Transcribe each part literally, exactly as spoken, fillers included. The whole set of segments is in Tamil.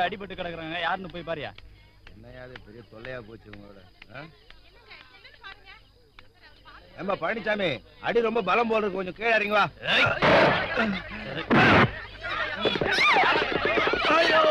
அடிபட்டு கிடக்குறாங்க, யாருன்னு போய் பாரியா. என்னையா அது பெரிய தொல்லையா போச்சு உங்களோட. ஏம்பா பழனிசாமி, அடி ரொம்ப பலம் போல இருக்கு, கொஞ்சம் கீழே இறங்கி வா. ஐயோ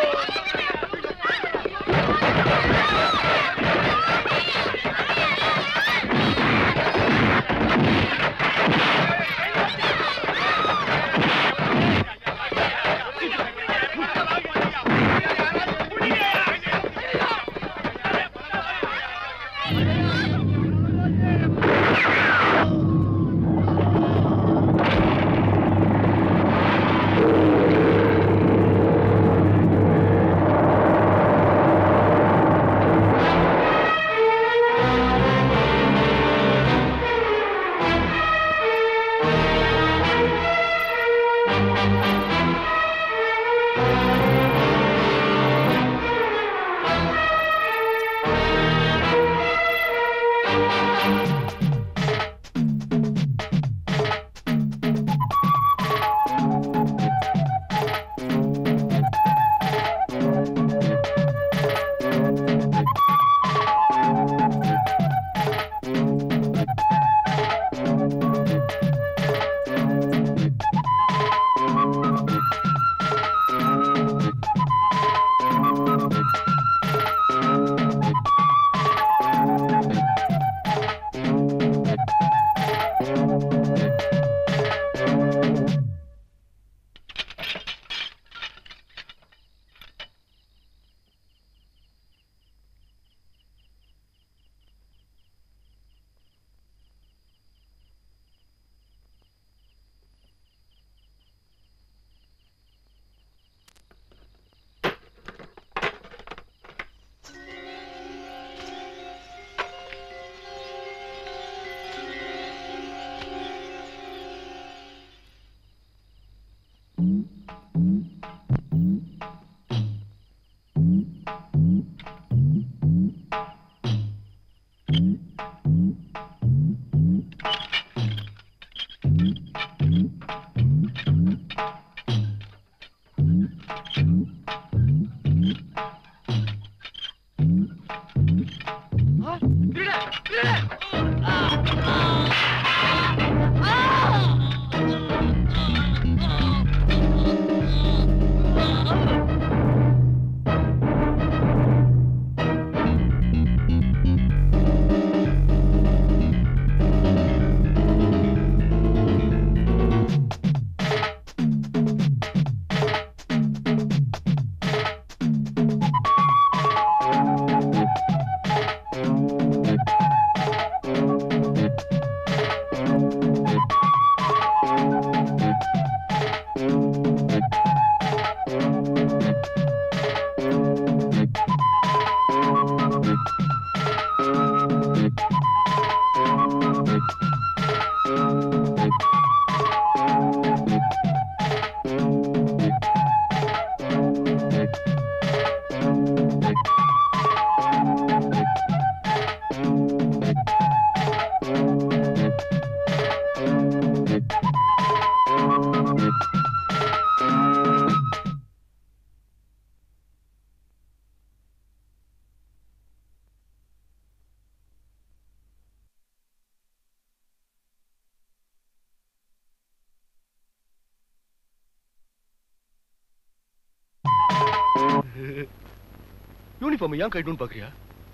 யூனிஃபார்ம் ஏன் கைட்டுன்னு பாக்குறியா?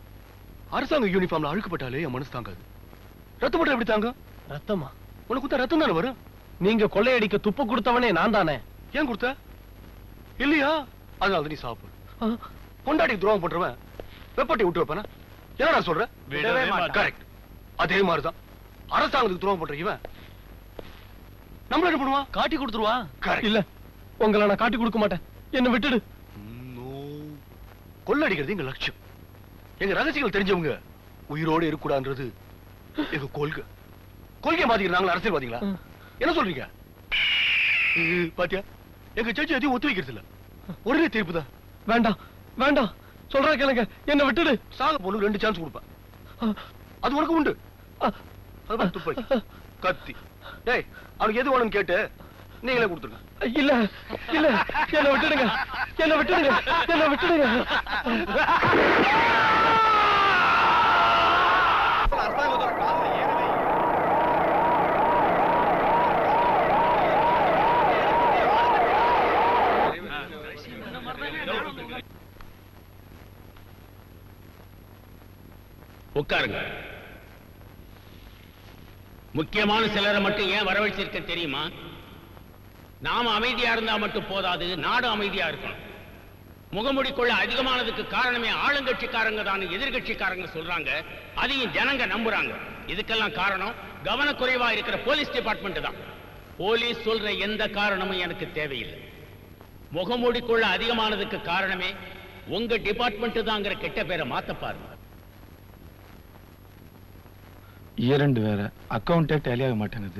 அரசாங்க யூனிஃபார்ம்ல அழுக்கப்பட்டாலே என் மனசு தாங்காது. ரத்தம் மட்டும் எப்படி தாங்க? ரத்தமா? உனக்கு கொடுத்தா ரத்தம் தானே வரும். நீங்க கொள்ளையடிக்க துப்பு கொடுத்தவனே நான் தானே. ஏன் கொடுத்த? இல்லையா? அதனால நீ சாப்பிடு. கொண்டாடி துரோகம் பண்றவன் வெப்பட்டி விட்டு வைப்பானா? என்ன சொல்ற? கரெக்ட். அதே மாதிரிதான் அரசாங்கத்துக்கு துரோகம் பண்ற இவன் நம்மள என்ன பண்ணுவான்? காட்டி கொடுத்துருவான். இல்ல, உங்களை நான் காட்டி கொடுக்க மாட்டேன். என்ன விட்டுடு. கொள்ளடிக்கிறது எங்க லட்சியம். எங்க ரகசியங்கள் தெரிஞ்சவங்க உயிரோடு இருக்கக்கூடாதுன்றது எங்க கொள்கை. கொள்கை மாத்திக்கிறாங்களா அரசியல்வாதிகளா? என்ன சொல்றீங்க? பாத்தியா, எங்க சர்ச்சை எதையும் ஒத்து வைக்கிறது இல்ல. ஒரே தீர்ப்பு தான். வேண்டாம் வேண்டாம், சொல்ற கேளுங்க, என்ன விட்டுடு. சாக பொண்ணு ரெண்டு சான்ஸ் கொடுப்பேன். அது உனக்கு உண்டு. துப்பாக்கி, கத்தி. டேய், அவனுக்கு எது வேணும்னு கேட்டு நீங்களே கொடுத்துருங்க. இல்ல இல்ல என்ன விட்டுடுங்க, என்ன விட்டுடுங்க, என்ன விட்டுடுங்க. உட்காருங்க. முக்கியமான சிலரை மட்டும் ஏன் வரவழைச்சிருக்க தெரியுமா? நாம அமைதியா இருந்தா மட்டும் போதாது, நாடு அமைதியா இருக்கணும். முகமுடிக்குள்ள அதிகமானதுக்கு காரணமே ஆளுங்கட்சிக்காரங்க தான் எதிர்கட்சிக்காரங்க சொல்றாங்க. அதையும் ஜனங்க நம்புறாங்க. இதுக்கெல்லாம் காரணம் கவனக்குறைவா இருக்கிற போலீஸ் டிபார்ட்மெண்ட் தான். போலீஸ் சொல்ற எந்த காரணமும் எனக்கு தேவையில்லை. முகமுடிக்குள்ள அதிகமானதுக்கு காரணமே உங்க டிபார்ட்மெண்ட் தாங்கிற கெட்ட பேரை மாத்த பாருங்க. இரண்டு வேற அக்கௌண்டே டேலி ஆக மாட்டேங்குது.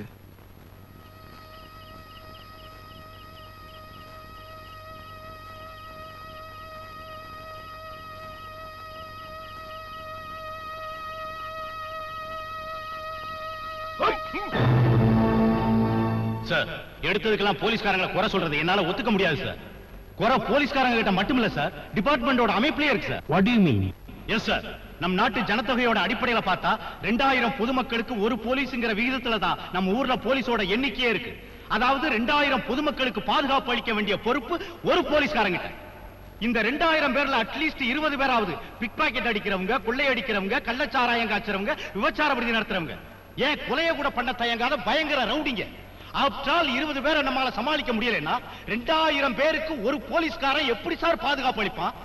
சார், எடுத்ததுக்கெல்லாம் போலீஸ்காரங்களை குறை சொல்றது என்னால ஒத்துக்க முடியாது சார். குறை போலீஸ்காரங்க கிட்ட மட்டும் இல்ல சார், டிபார்ட்மெண்டோட அமைப்பிலே இருக்கு sir. What do you mean? Yes sir, நம் நாட்டு ஜனத்தொகையோட அடிப்படையில பார்த்தா ரெண்டாயிரம் பொதுமக்களுக்கு ஒரு போலீஸ்ங்கிற விகிதத்துல தான் நம்ம ஊர்ல போலீஸோட எண்ணிக்கையே இருக்கு. அதாவது ரெண்டாயிரம் பொதுமக்களுக்கு பாதுகாப்பு அளிக்க வேண்டிய பொறுப்பு ஒரு போலீஸ்காரங்க. இந்த ரெண்டாயிரம் பேர்ல அட்லீஸ்ட் இருபது பேராவது பிக் பாக்கெட் அடிக்கிறவங்க, கொள்ளை அடிக்கிறவங்க, கள்ளச்சாராயம் காய்ச்சறவங்க, விபச்சார விடுதி நடத்துறவங்க, ஏன் கொலைய கூட பண்ண தயங்காத பயங்கர ரவுடிங்க. ஆப்டால் இருபது பேரை நம்மால சமாளிக்க முடியலன்னா ரெண்டாயிரம் பேருக்கு ஒரு போலீஸ்காரன் எப்படி சார் பாதுகாப்பு அளிப்பான்?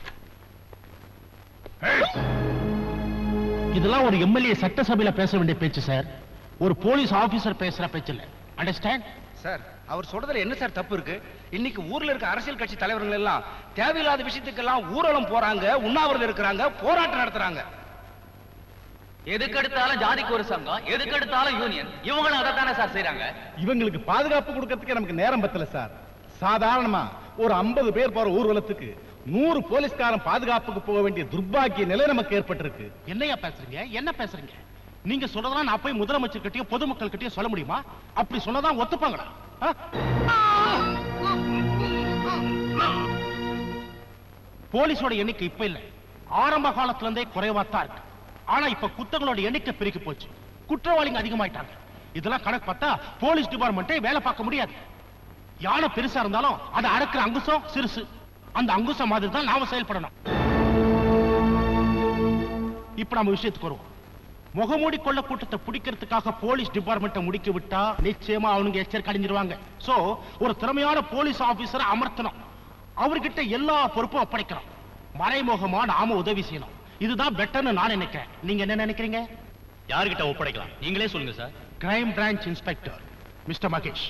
இதெல்லாம் ஒரு எம்எல்ஏ சட்டசபையில பேச வேண்டிய பேச்சு சார், ஒரு போலீஸ் ஆபீசர் பேசுற பேச்சு இல்ல. Understand sir? அவர் சொல்றதுல என்ன சார் தப்பு இருக்கு? இன்னைக்கு ஊர்ல இருக்க அரசியல் கட்சி தலைவர்கள் எல்லாம் தேவையில்லாத விஷயத்துக்கெல்லாம் ஊர்வலம் போறாங்க, உண்ணாவிரதம் இருக்கிறாங்க, போராட்டம் நடத்துறாங்க. எதுக்கெடுத்தாலும் ஜாதிக்கு ஒரு சங்கம், எதுக்கெடுத்தாலும் யூனியன், இவங்களும் அதைத்தானே சார் செய்யறாங்க. இவங்களுக்கு பாதுகாப்பு கொடுக்கறதுக்கு நமக்கு நேரம் பத்தல சார். சாதாரணமா ஒரு ஐம்பது பேர் போற ஊர்வலத்துக்கு நூறு போலீஸ்காரன் பாதுகாப்புக்கு போக வேண்டிய துர்பாக்கிய நிலை நமக்கு ஏற்பட்டிருக்கு. என்னையா பேசுறீங்க? என்ன பேசுறீங்க? நீங்க சொல்றதெல்லாம் நான் போய் முதலமைச்சர் கிட்டயும் பொதுமக்கள் கிட்டயும் சொல்ல முடியுமா? அப்படி சொன்னதான் ஒத்துப்பாங்களா? போலீஸோட எண்ணிக்கை இப்ப இல்ல, ஆரம்ப காலத்துல இருந்தே குறைவாத்தான் இருக்கு. ஆனா இப்ப குத்தங்களோட எண்ணிக்கை பெருகி போச்சு, குற்றவாளிங்க அதிகமாயிட்டாங்க. இதெல்லாம் கணக்கு பார்த்தா போலீஸ் டிபார்ட்மெண்ட்டே வேலை பார்க்க முடியாது. யானை பெருசா இருந்தாலும் அதை அடக்குற அங்குசம் சிறுசு. அந்த அங்குசம் மாதிரி தான் நாம செயல்படணும். இப்ப நம்ம விஷயத்துக்கு வருவோம். முகமூடி கொள்ள கூட்டத்தை பிடிக்கிறதுக்காக போலீஸ் டிபார்ட்மெண்ட்டை முடிக்க விட்டா நிச்சயமா அவனுங்க எச்சரிக்கை அடைஞ்சிருவாங்க. சோ ஒரு திறமையான போலீஸ் ஆபீசரை அமர்த்தணும், அவர்கிட்ட எல்லா பொறுப்பும் ஒப்படைக்கணும், மறைமுகமா நாம உதவி செய்யணும். இதுதான் பெட்டர்னு நான் நினைக்கிறேன். நீங்க என்ன நினைக்கிறீங்க? யார்கிட்ட ஒப்படைக்கலாம் நீங்களே சொல்லுங்க sir. Crime branch inspector mister Mahesh.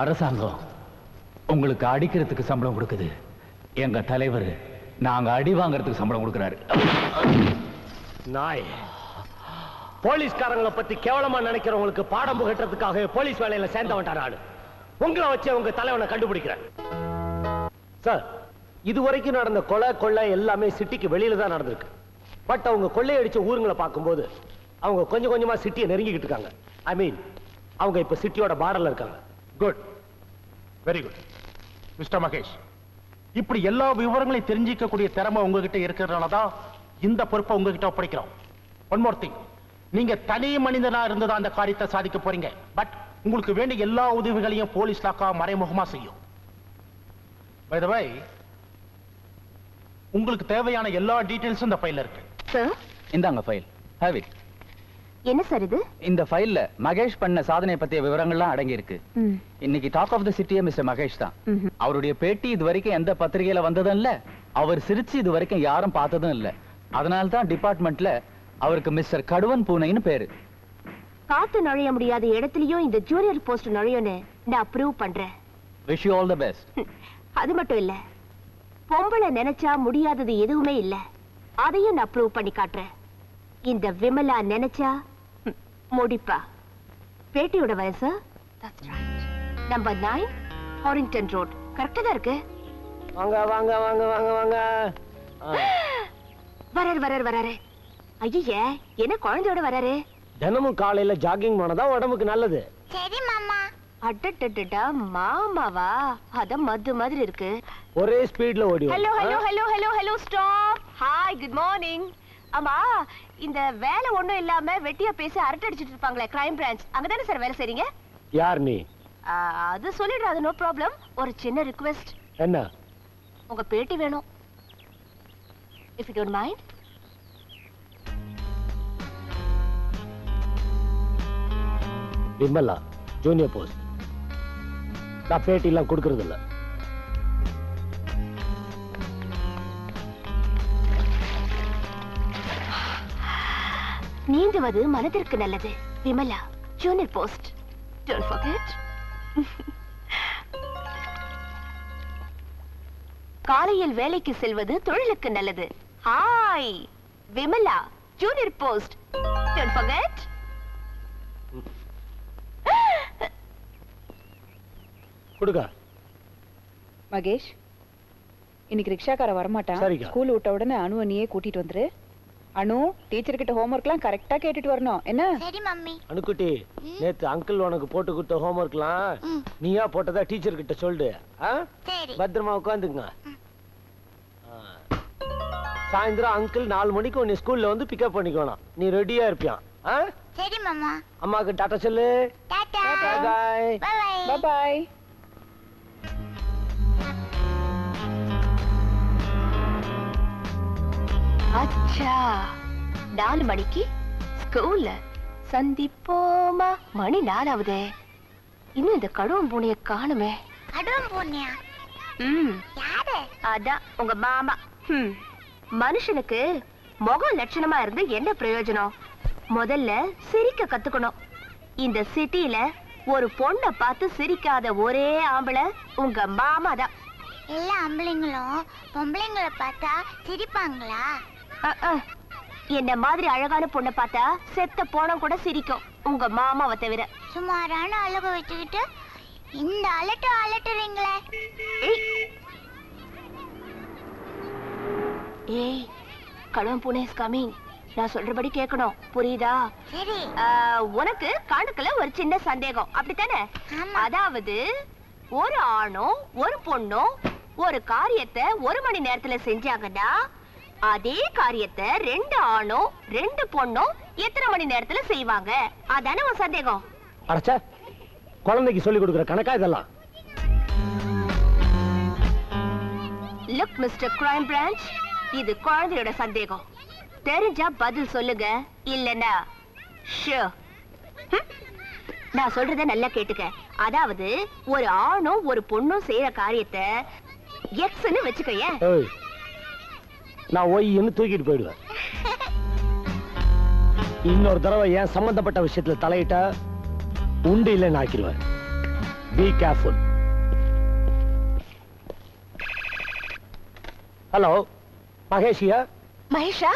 அரசாங்கம் உங்களுக்கு அடிக்கிறதுக்கு சம்பளம் கொடுக்குது. எங்க தலைவர் நாங்க அடி வாங்கறதுக்கு சம்பளம் கொடுக்கிறாரு. நாய், போலீஸ்காரங்களை பத்தி கேவலமா நினைக்கிறவங்களுக்கு பாடம் புகட்டுறதுக்காக போலீஸ் வேலையில சேர்ந்தவன்டா நாடு. உங்களை வச்சு உங்க தலைவனை கண்டுபிடிக்கிறேன். சார், இதுவரைக்கும் நடந்த கொலை கொள்ளை எல்லாமே சிட்டிக்கு வெளியில தான் நடந்திருக்கு. பட் அவங்க கொள்ளையடிச்ச ஊருங்களை பார்க்கும்போது அவங்க கொஞ்சம் கொஞ்சமா சிட்டியை நெருங்கிக்கிட்டு இருக்காங்க. ஐ மீன், அவங்க இப்ப சிட்டியோட பார்டர்ல இருக்காங்க. Good, very good. Mister Mahesh, இப்படி எல்லா விவரங்களையும் தெரிஞ்சிக்கக்கூடிய திறமை உங்ககிட்ட இருக்கிறதுனால தான் இந்த பொறுப்பை உங்ககிட்ட ஒப்படைக்கிறோம். ஒன் மோர் திங், நீங்க தனி மனிதனா இருந்ததா அந்த காரியத்தை சாதிக்க போறீங்க. பட் உங்களுக்கு வேண்டிய எல்லா உதவிகளையும் போலீஸ் லாக்கா மறைமுகமா செய்யும். பை தி வே, உங்களுக்கு தேவையான எல்லா டீடைல்ஸும் இந்த ஃபைல்ல இருக்கு. சார், இந்தாங்க ஃபைல். Have it. என்ன சார் இது? இந்த ஃபைல்ல மகேஷ் பண்ண சாதனை பத்திய விவரங்கள்லாம் அடங்கி இருக்கு. இன்னைக்கு டாக் ஆஃப் தி சிட்டியே மிஸ்டர் மகேஷ் தான். அவருடைய பேட்டி இது வரைக்கும் எந்த பத்திரிகையில வந்ததும் இல்ல, அவர் சிரிச்சு இது வரைக்கும் யாரும் பார்த்ததும் இல்ல. அதனால தான் டிபார்ட்மெண்ட்ல அவருக்கு மிஸ்டர் கடுவன் பூனைன்னு பேரு. காத்து நுழைய முடியாத இடத்துலயும் இந்த ஜூனியர் போஸ்ட் நுழையும்னு நான் அப்ரூவ் பண்றேன். Wish you all the best. அது மட்டும் இல்ல, பொம்பளை நினைச்சா முடியாதது எதுவுமே இல்ல, அதையும் நான் அப்ரூவ் பண்ணி காட்டுறேன். இந்த விமலா நினைச்சா முடிப்பா. பேட்டியோட வயசு நம்பர் நைன் ஹாரிங்டன் ரோட். கரெக்டா தான் இருக்கு. வாங்க வாங்க வாங்க வாங்க வாங்க. வராரு வராரு வராரு. ஐயே, என்ன குழந்தையோட வராரு? தினமும் காலையில ஜாகிங் போனதா உடம்புக்கு நல்லது. சரி மாமா. அடடடடா, மாமாவா? அத மது மாதிரி இருக்கு. ஒரே ஸ்பீட்ல ஓடி. Hello hello hello hello hello stop. Hi, good morning. ஆமா, இந்த வேலை ஒண்ணும் இல்லாம வெட்டியா பேசி அரட்டை அடிச்சிட்டு இருப்பாங்களே, கிரைம் பிரான்ச், அங்கதானே சார் வேலை செய்றீங்க? யார் நீ? அது சொல்லிடுறேன், அது நோ ப்ராப்ளம். ஒரு சின்ன ரிக்வெஸ்ட். என்ன? உங்க பேட்டி வேணும், if you don't mind. Vimala, junior post. நான் பேட்டி எல்லாம் கொடுக்கறது இல்ல. நீந்துவது மனதிற்கு நல்லது. Vimala, junior post. Don't forget. காலையில் வேலைக்கு செல்வது தொழிலுக்கு நல்லது. Hi, Vimala, junior post. Don't forget. கொடுங்க. மகேஷ், இன்னைக்கு ரிக்ஷாக்கார வரமாட்டான். ஸ்கூல் விட்ட உடனே அனுவை நீயே கூட்டிட்டு வந்துரு. அனு, டீச்சர் கிட்ட ஹோம்வொர்க்லாம் கரெக்டா கேட்டுட்டு வரணும். என்ன? சரி மம்மி. அனுக்குட்டி, நேத்து அங்கிள் உனக்கு போட்டு கொடுத்த ஹோம்வொர்க்லாம் நீயா போட்டதா டீச்சர் கிட்ட சொல்லு. பத்திரமா உட்காந்துக்குங்க. சாயந்தரம் அங்கிள் நாலு மணிக்கு உன்னை ஸ்கூல்ல வந்து பிக்கப் பண்ணிக்கணும். நீ ரெடியா இருப்பியா? சரி மாமா. அம்மாக்கு டாடா சொல்லு. டாடா. பாய் பாய். பாய். அச்சா, நாலு மணிக்கு ஸ்கூல்ல சந்திப்போமா? மணி நாலாவதே, இன்னும் இந்த கடுவன் பூனைய காணுமே. கடுவன் பூனையா? ம், யாரு? அதான் உங்க மாமா. ம், மனுஷனுக்கு முகம் லட்சணமா இருந்து என்ன பிரயோஜனம்? முதல்ல சிரிக்க கத்துக்கணும். இந்த சிட்டில ஒரு பொண்ணை பார்த்து சிரிக்காத ஒரே ஆம்பளை உங்க மாமா தான். எல்லா ஆம்பளைங்களும் பொம்பளைங்களை பார்த்தா சிரிப்பாங்களா? என்ன மாதிரி அழகான பொண்ணை பார்த்தா செத்த போனம் கூட சிரிக்கும், உங்க மாமாவை தவிர. சுமாரான அழகு வச்சுக்கிட்டு இந்த அலட்டு அலட்டுறீங்களே. ஏய், கடுவன் பூனை இஸ் கமிங். நான் சொல்றபடி கேட்கணும், புரியுதா? சரி. உனக்கு கணக்குல ஒரு சின்ன சந்தேகம், அப்படித்தானே? அதாவது ஒரு ஆணும் ஒரு பொண்ணும் ஒரு காரியத்தை ஒரு மணி நேரத்துல செஞ்சாங்கன்னா அதே காரியத்தை ரெண்டு ஆணும் ரெண்டு பொண்ணும் எத்தனை மணி நேரத்துல செய்வாங்க? அதானே உன் சந்தேகம்? அடச்சே, குழந்தைக்கு சொல்லி கொடுக்கிற கணக்கா இதெல்லாம்? லுக் மிஸ்டர் கிரைம் பிரான்ச், இது குழந்தையோட சந்தேகம். தெரிஞ்சா பதில் சொல்லுங்க, இல்லனா ஷூர். நான் சொல்றத நல்லா கேட்டுக்க. அதாவது ஒரு ஆணும் ஒரு பொண்ணும் செய்யற காரியத்தை எக்ஸ்னு வச்சுக்கயே. நான் ஒய்ன்னு தூக்கிட்டு போயிடுவேன். இன்னொரு தடவை ஏன் சம்பந்தப்பட்ட விஷயத்துல தலையிட்டா உண்டு இல்லைன்னு ஆக்கிடுவேன். Be careful. Hello, Mahesh here. Mahesha,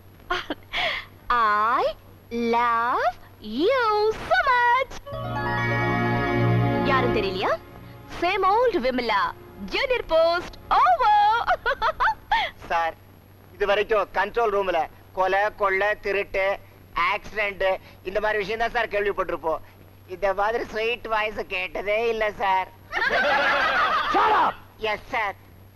I love you so much. யாரும் தெரியலையா? Same old Vimala. Junior post over. Sir, இது வரைக்கும் கண்ட்ரோல் ரூம்ல கொலை, கொள்ளை, திருட்டு, ஆக்சிடென்ட் இந்த மாதிரி விஷயம் தான் சார் கேள்விப்பட்டிருப்போம். இந்த மாதிரி ஸ்வீட் வாய்ஸ் கேட்டதே இல்ல sir. Shut up. Yes sir.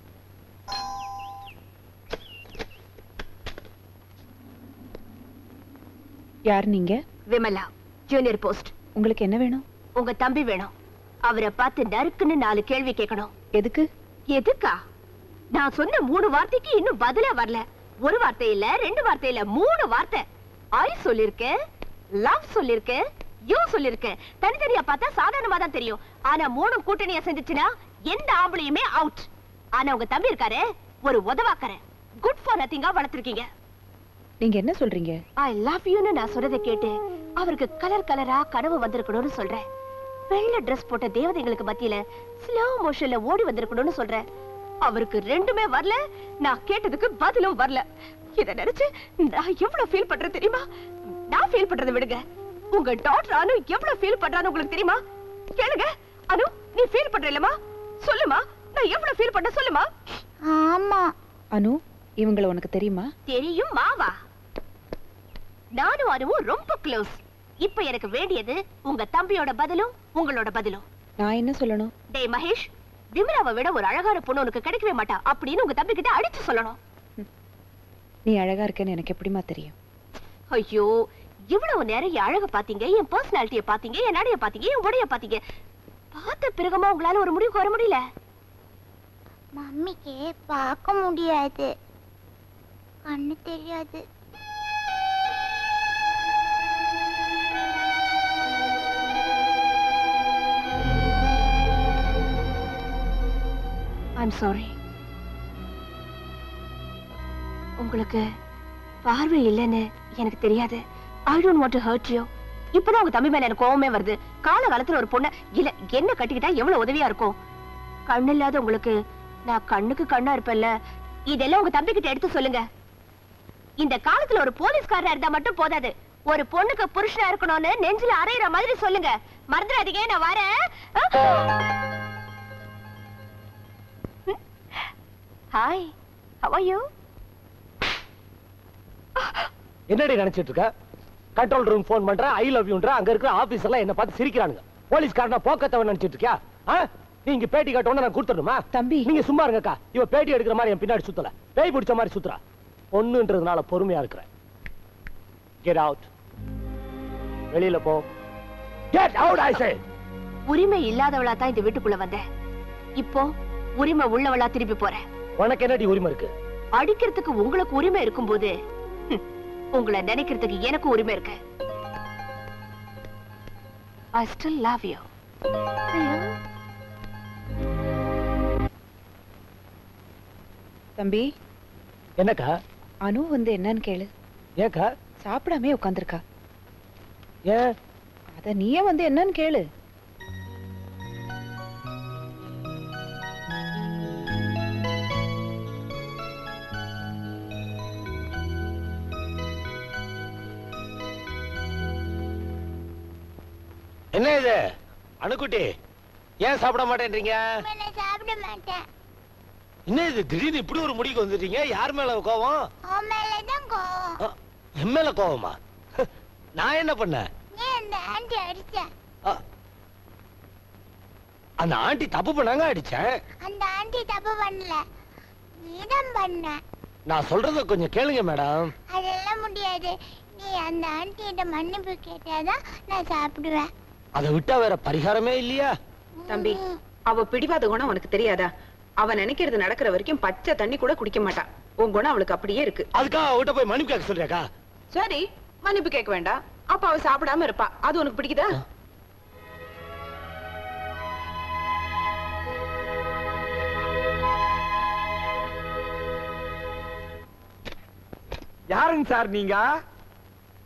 யார் நீங்க? Vimala, junior post. உங்களுக்கு என்ன வேணும்? உங்க தம்பி வேணும். அவரை பார்த்து நறுக்குன்னு நாலு கேள்வி கேட்கணும். எதுக்கு? எதுக்கா? நான் சொன்ன மூணு வார்த்தைக்கு இன்னும் பதிலே வரல. ஒரு வார்த்தை இல்ல, ரெண்டு வார்த்தை இல்ல, மூணு வார்த்தை. ஐ சொல்லிருக்கேன், லவ் சொல்லிருக்கேன், யூ சொல்லிருக்கேன். தனித்தனியா பார்த்தா சாதாரணமா தான் தெரியும். ஆனா மூணு கூட்டணியா செஞ்சுச்சுன்னா எந்த ஆம்பளையுமே அவுட். ஆனா உங்க தம்பி இருக்காரு, ஒரு உதவாக்கற. Good for நதிங்கா வளர்த்திருக்கீங்க. நீங்க என்ன சொல்றீங்க? ஐ லவ் யூன்னு நான் சொல்றதை கேட்டு அவருக்கு கலர் கலரா கனவு வந்திருக்கணும்னு சொல்றேன். வெள்ளை டிரெஸ் போட்ட தேவதைகளுக்கு மத்தியில ஸ்லோ மோஷன்ல ஓடி வந்திருக்கணும்னு சொல்றேன். அவருக்கு ரெண்டுமே வரல, நான் கேட்டதுக்கு பதிலும் வரல. இத நினைச்சு நான் எவ்வளவு ஃபீல் பண்றேன் தெரியுமா? நான் ஃபீல் பண்றதை விடுங்க, உங்க டாக்டர் அனு எவ்வளவு ஃபீல் பண்றான்னு உங்களுக்கு தெரியுமா? கேளுங்க. அனு, நீ ஃபீல் பண்ற இல்லமா? சொல்லுமா, நான் எவ்வளவு ஃபீல் பண்ண சொல்லுமா? ஆமா. அனு, இவங்கள உனக்கு தெரியுமா? தெரியும் மாவா. நானும் அனுவும் ரொம்ப க்ளோஸ். இப்ப எனக்கு வேண்டியது உங்க தம்பியோட பதிலும் உங்களோட பதிலும். நான் என்ன சொல்லணும்? டேய் மகேஷ், விமலாவை விட ஒரு அழகான பொண்ணு உனக்கு கிடைக்கவே மாட்டா அப்படின்னு உங்க தம்பி கிட்ட அடிச்சு சொல்லணும். நீ அழகா இருக்கேன்னு எனக்கு எப்படிமா தெரியும்? ஐயோ, இவ்வளவு நேரம் என் அழக பாத்தீங்க, என் பர்சனாலிட்டிய பாத்தீங்க, என் நடைய பாத்தீங்க, என் உடைய பாத்தீங்க. பார்த்த பிறகுமா உங்களால ஒரு முடிவுக்கு வர முடியல? மம்மிக்கு பார்க்க முடியாது, கண்ணு தெரியாது. I'm sorry. உங்களுக்கு பார்வை இல்லைன்னு எனக்கு தெரியாது. I don't want to hurt you. இப்பதான் உங்க தம்பி மேல எனக்கு கோவமே வருது. கால காலத்துல ஒரு பொண்ணு இல்ல என்ன கட்டிக்கிட்டா எவ்வளவு உதவியா இருக்கும். கண்ணு இல்லாத உங்களுக்கு நான் கண்ணுக்கு கண்ணா இருப்பேன்ல, இதெல்லாம் உங்க தம்பி கிட்ட எடுத்து சொல்லுங்க. இந்த காலத்துல ஒரு போலீஸ்காரனா இருந்தா மட்டும் போதாது, ஒரு பொண்ணுக்கு புருஷனா இருக்கணும்னு நெஞ்சில அரையிற மாதிரி சொல்லுங்க. மறந்துடாதீங்க, நான் வரேன். Hi, how are you? என்னடி நினைச்சிட்டு இருக்க? கண்ட்ரோல் ரூம் போன் பண்ற, ஐ லவ் யூன்ற, அங்க இருக்கிற ஆபீசர்லாம் என்ன பார்த்து சிரிக்கிறானுங்க. போலீஸ்காரனா போக்கத்தவன் நினைச்சிட்டு இருக்கியா? நீங்க பேட்டி காட்டோன்னு நான் கொடுத்துடணுமா? தம்பி, நீங்க சும்மா இருங்கக்கா. இவ பேட்டி எடுக்கிற மாதிரி என் பின்னாடி சுத்தல, பேய் பிடிச்ச மாதிரி சுத்துறா. பொண்ணுன்றதுனால பொறுமையா இருக்கிறேன். Get out. வெளியில போ. Get out, I say. உரிமை இல்லாதவளா தான் இந்த வீட்டுக்குள்ள வந்தேன். இப்போ உரிமை உள்ளவளா திருப்பி போறேன். உனக்கு என்னடி உரிமை இருக்கு? அடிக்கிறதுக்கு உங்களுக்கு உரிமை இருக்கும்போது உங்களை நினைக்கிறதுக்கு எனக்கு உரிமை இருக்கு. I still love you. தம்பி. என்னக்கா? அனு வந்து என்னன்னு கேளு. ஏக்கா? சாப்பிடாமே உட்கார்ந்திருக்கா. ஏன்? அத நீயே வந்து என்னன்னு கேளு. என்ன இது அணுக்குட்டி, ஏன் சாப்பிட மாட்டேன்றீங்க? நான் சாப்பிட மாட்டேன். என்ன இது திடீர்னு இப்படி ஒரு முடிவுக்கு வந்துட்டீங்க? யார் மேல கோவம்? உன் மேலதான் கோவம். என் மேல கோவமா? நான் என்ன பண்ணேன்? நீ அந்த ஆண்டி அடிச்ச. அந்த ஆண்டி தப்பு பண்ணாங்க, அடிச்சேன். அந்த ஆண்டி தப்பு பண்ணல, நீதான் பண்ண. நான் சொல்றத கொஞ்சம் கேளுங்க மேடம். அதெல்லாம் முடியாது. நீ அந்த ஆண்டிகிட்ட மன்னிப்பு கேட்டாதான் நான் சாப்பிடுவேன். அதை விட்டா வேற பரிகாரமே இல்லையா? தம்பி, அவ பிடிவாத குணம் உனக்கு தெரியாதா? அவ நினைக்கிறது நடக்கிற வரைக்கும் பச்சை தண்ணி கூட குடிக்க மாட்டான். உன் குணம் அவளுக்கு அப்படியே இருக்கு. அதுக்காக அவட்ட போய் மன்னிப்பு கேட்க சொல்றியாக்கா? சரி, மன்னிப்பு கேட்க வேண்டாம். அப்ப அவ சாப்பிடாம இருப்பா. அது உனக்கு பிடிக்குதா? யாருங்க சார் நீங்க?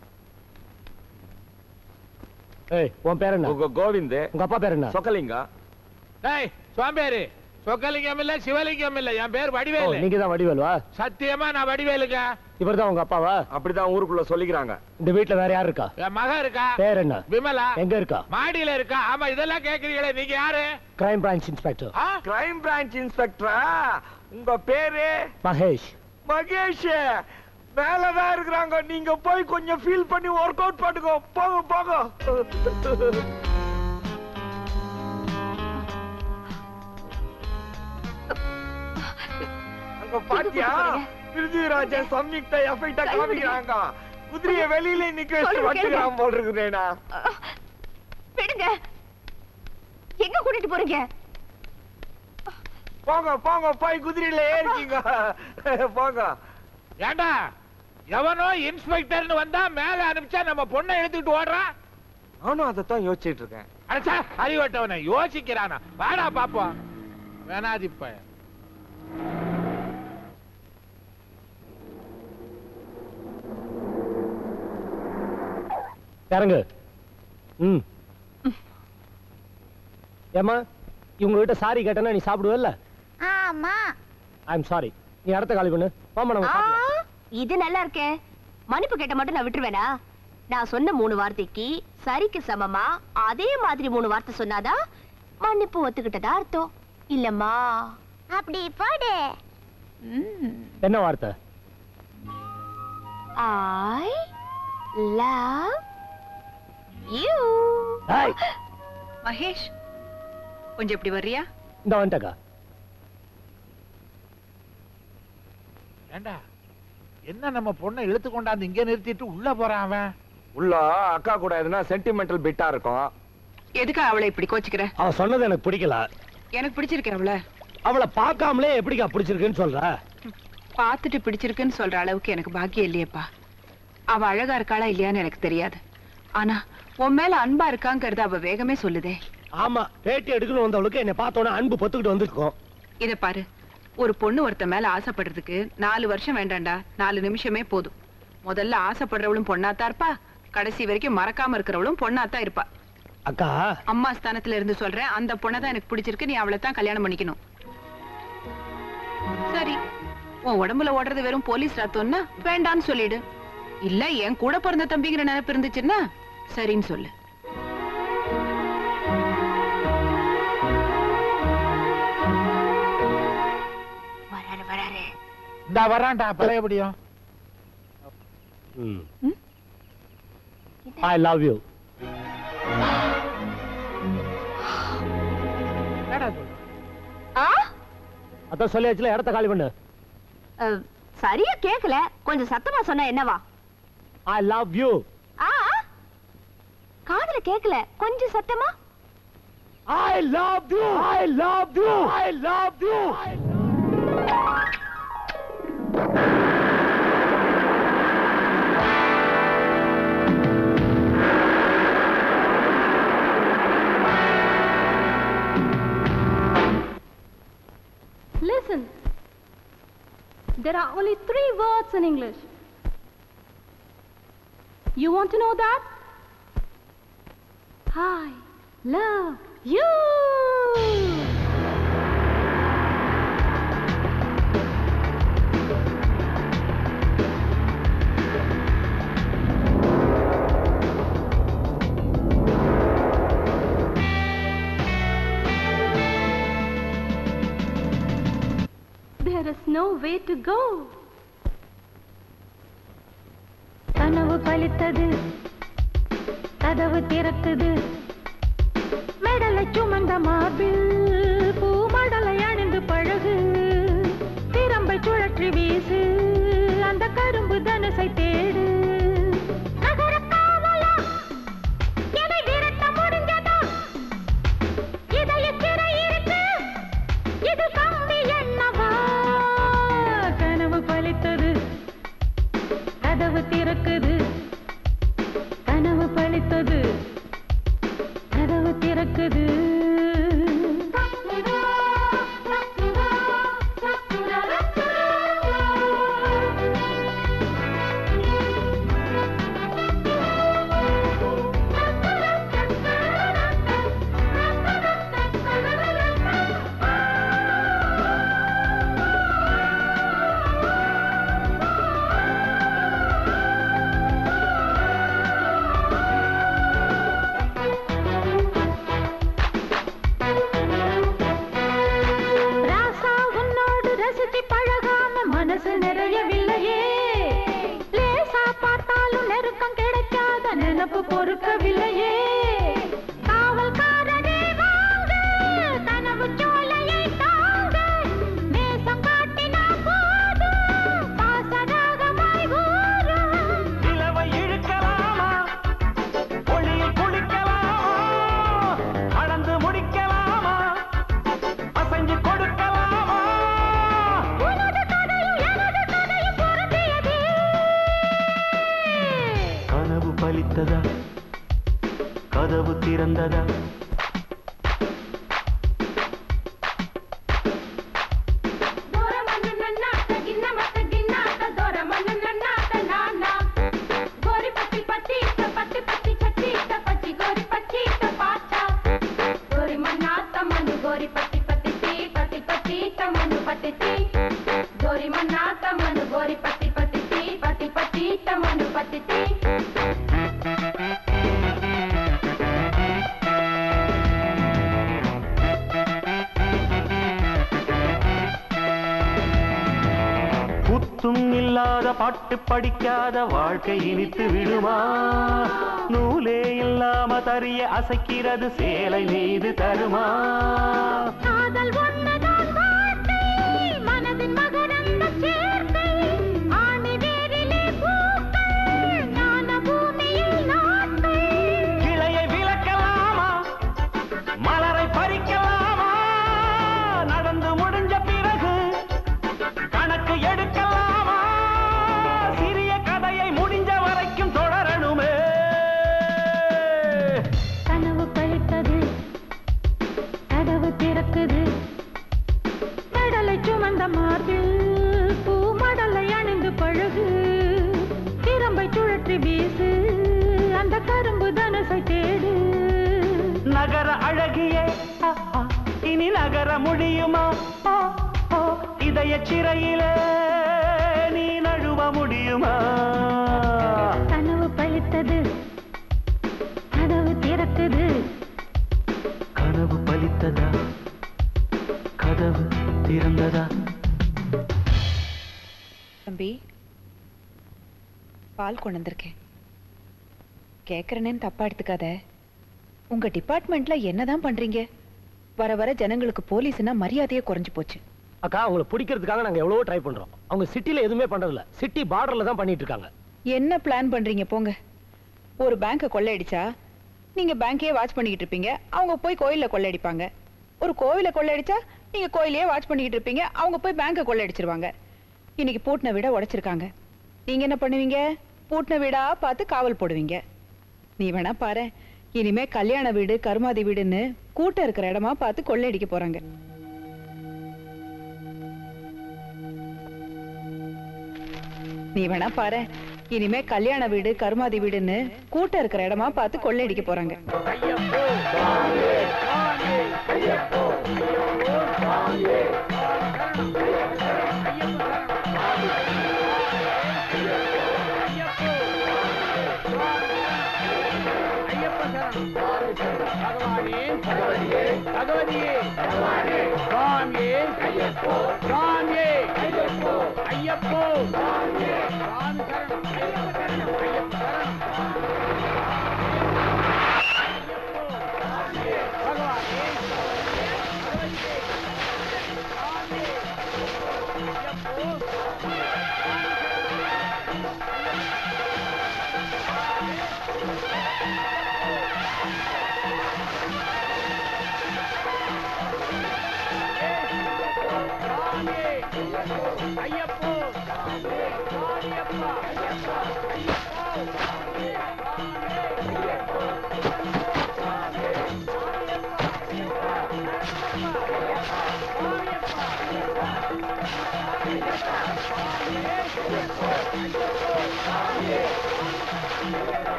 ஏய், உன் பேர் என்ன? உங்க கோவிந்த். உங்க அப்பா பேர் என்ன? சொக்கலிங்க. டேய் சுவாம்பேரு சொக்கலிங்கம் இல்ல சிவலிங்கம் இல்ல என் பேர் வடிவேலு. நீங்க தான் வடிவேலுவா? சத்தியமா நான் வடிவேலுங்க. இவர்தான் உங்க அப்பாவா? அப்படிதான் ஊருக்குள்ள சொல்லிக்கிறாங்க. இந்த வீட்ல வேற யாரு இருக்கா? என் மக இருக்கா. பேர் என்ன? விமலா. எங்க இருக்கா? மாடியில இருக்கா. ஆமா இதெல்லாம் கேக்குறீங்களே, நீங்க யாரு? Crime branch inspector. Crime branch இன்ஸ்பெக்டரா? உங்க பேரு? மகேஷ். மகேஷ் மேலதான் இருக்கிறாங்க. நீங்க போய் கொஞ்சம் ஃபீல் பண்ணி ஒர்க் அவுட் பண்ணுங்க. போங்க போங்க. அங்க பாத்தியா விருதுராஜ சம்யுக்தா எஃபெக்டா காமிக்கிறாங்க. குதிரைய வெளியில நிக்க வச்சு வட்டுறான் போல் இருக்குறேனா. விடுங்க. எங்க கூட்டிட்டு போறீங்க? போங்க போங்க போய் குதிரையில ஏறிக்கீங்க. போங்க. ஏண்டா எவனோ இன்ஸ்பெக்டர்னு வந்தா மேல அனுப்பிச்சா நம்ம பொண்ணை எடுத்துட்டு ஓடுறான். நானும் அதைத்தான் யோசிச்சுட்டு இருக்கேன். அடச்சா அறிவட்டவனை யோசிக்கிறானா? வாடா பாப்போம். வேணாதி பையன். இறங்கு. ம். ஏமா இவங்க கிட்ட சாரி கேட்டனா நீ சாப்பிடுவல்ல? ஆமா. I am sorry. நீ அடுத்த காலி பண்ணு. வாமா நம்ம சாப்பிடலாம். இது நல்லா இருக்கே. மன்னிப்பு கேட்ட மட்டும் நான் விட்டுருவேனா? நான் சொன்ன மூணு வார்த்தைக்கு சரிக்கு சமமா அதே மாதிரி மூணு வார்த்தை சொன்னாதான் மன்னிப்பு ஒத்துக்கிட்டதா அர்த்தம். இல்லம்மா அப்படி போடு. என்ன வார்த்தை? I love you. Hi Mahesh கொஞ்சம் இப்படி வர்றியா? இந்த வந்துட்டக்கா. ஏண்டா என்ன நம்ம பொண்ணை இழுத்து கொண்டாந்து இங்க நிறுத்திட்டு உள்ள போறான் அவன்? உள்ள அக்கா கூட எதுனா சென்டிமெண்டல் பிட்டா இருக்கும். எதுக்கு அவளை இப்படி கோச்சிக்கிற? அவ சொன்னது எனக்கு பிடிக்கல. எனக்கு பிடிச்சிருக்கு அவளை. அவளை பார்க்காமலே எப்படிக்கா பிடிச்சிருக்குன்னு சொல்ற? பார்த்துட்டு பிடிச்சிருக்குன்னு சொல்ற அளவுக்கு எனக்கு பாக்கியம் இல்லையேப்பா. அவ அழகா இருக்காளா இல்லையான்னு எனக்கு தெரியாது. ஆனா உன் மேல அன்பா இருக்காங்கிறத அவ வேகமே சொல்லுதே. ஆமா பேட்டி எடுக்கணும் வந்தவளுக்கு என்ன பார்த்தோன்னா அன்பு பொத்துக்கிட்டு வந்துருக்கோம். இத பாரு, ஒரு பொண்ணு ஒருத்த மேல ஆசைப்படுறதுக்கு நாலு வருஷம் வேண்டாண்டா, நாலு நிமிஷமே போதும். முதல்ல ஆசைப்படுறவளும் பொண்ணாத்தான் இருப்பா, கடைசி வரைக்கும் மறக்காம இருக்கிறவளும் பொண்ணாத்தான் இருப்பா. அக்கா அம்மா ஸ்தானத்துல இருந்து சொல்றேன், அந்த பொண்ணதான் எனக்கு பிடிச்சிருக்கு, நீ அவளை தான் கல்யாணம் பண்ணிக்கணும். சரி, உன் உடம்புல ஓடுறது வெறும் போலீஸ் ரத்தம்னா வேண்டான்னு சொல்லிடு. இல்ல என் கூட பிறந்த தம்பிங்கிற நினைப்பு இருந்துச்சுன்னா சரின்னு சொல்லு. வராரு வராரு. இந்த வரான்டா பழையபடியும். I love you. அதான் சொல்லியாச்சுல, இடத்த காலி பண்ணு. சரியா கேக்கல, கொஞ்சம் சத்தமா சொன்னா என்னவா? I love you. ஆ காதுல கேக்கல, கொஞ்சம் சத்தமா. I love you. I love you. I love you. Listen. There are only three words in English. You want to know that? I love you. There is no way to go. கனவு பலித்தது, கதவு திறக்குது, மெடலை சுமந்த மார்பில் பூமடலை அணிந்து பழகு, திறம்பை சுழற்றி வீசு, அந்த கரும்பு தனுசை தேடு. நகர காவலா, என்னை விரட்ட முடிஞ்சதா? இதய சிறை இருக்கு, இது கம்பி என்னவா? கனவு பலித்தது, கதவு திறக்குது, கனவு பலித்தது, கதவு திறக்குது. நினப்பு பொறுக்கவில்லையே காவல்காரரே வாங்க கனவு சோலையை தாங்க நேசம் காட்டினா போதும் பாசராகமாய் ஊரும் நிலவை இழுக்கலாமா ஒளியில் குளிக்கலாமா அளந்து முடிக்கலாமா அசைஞ்சு கொடுக்கலாமா உனது கதையும் எனது கதையும் பொருந்தியதே கனவு பலித்ததா கதவு திறந்ததா దూరమన్న నన్నాట గిన్నమట గిన్నాట దూరమన్న నన్నాట నానా గోరి పట్టి పట్టిట పట్టి పట్టి చట్టిట పట్టి గోరి పట్టిట పాట గోరి మన్నాట మను గోరి పట్టి పట్టి టీ పట్టి పట్టిట మను పట్టి టీ గోరి మన్నాట మను గోరి పట్టి పట్టి టీ పట్టి పట్టిట మను పట్టి టీ புத்தும் இல்லாத பாட்டு படிக்காத வாழ்க்கை இனித்து விடுமா நூலே இல்லாம தறிய அசைக்கிறது சேலை மீது தருமா காதல் ஒன்னதான் வார்த்தை மனதின் மகரந்த சேர்க்கை ஆணி வேரிலே பூக்கள் ஞான பூமியில் நாட்கள் கிளையை விளக்கலாமா மலரை பறிக்கலாமா நடந்து முடிஞ்ச பிறகு கணக்கு எடுக்கலாமா சிறிய கதையை முடிஞ்ச வரைக்கும் தொடரணுமே கனவு பழித்தது கதவு திறக்குது கடலை சுமந்த மார்பில் பூமடலை அணிந்து பழகு திறம்பை சுழற்றி வீசு அந்த கரும்பு தனுசை தேடு நகர அழகியே ஆ, ஆ, இனி நகர முடியுமா ஆ, ஆ, இதய சிறையிலே நீ நழுவ முடியுமா கனவு பழித்தது கதவு திறக்குது கனவு பலித்ததா கதவு திறந்ததா தம்பி பால் கொண்டு வந்திருக்கேன் கேக்குறேன்னு தப்பா எடுத்துக்காத உங்க டிபார்ட்மெண்ட்ல என்னதான் பண்றீங்க வர வர ஜனங்களுக்கு போலீஸ்னா மரியாதையே குறைஞ்சு போச்சு அக்கா அவங்களை பிடிக்கிறதுக்காக நாங்க எவ்வளவோ ட்ரை பண்றோம் அவங்க சிட்டில எதுவுமே பண்றதில்ல சிட்டி பார்டர்ல தான் பண்ணிட்டு இருக்காங்க என்ன பிளான் பண்றீங்க போங்க ஒரு பேங்கை கொள்ளையடிச்சா நீங்க பேங்கையே வாட்ச் பண்ணிக்கிட்டு இருப்பீங்க அவங்க போய் கோயில்ல கொள்ளையடிப்பாங்க ஒரு கோவில கொள்ளையடிச்சா நீங்க கோயிலையே வாட்ச் பண்ணிக்கிட்டு இருப்பீங்க அவங்க போய் பேங்கை கொள்ளையடிச்சிருவாங்க இன்னைக்கு பூட்டின வீட உடைச்சிருக்காங்க நீங்க என்ன பண்ணுவீங்க பூட்டின வீடா பார்த்து காவல் போடுவீங்க நீ வேணா பாரு இனிமே கல்யாண வீடு கருமாதி வீடுன்னு கூட்டம் இருக்கிற இடமா பார்த்து கொள்ளையடிக்க போறாங்க நீ வேணா பாரு இனிமே கல்யாண வீடு கருமாதி வீடுன்னு கூட்டம் இருக்கிற இடமா பார்த்து கொள்ளையடிக்க போறாங்க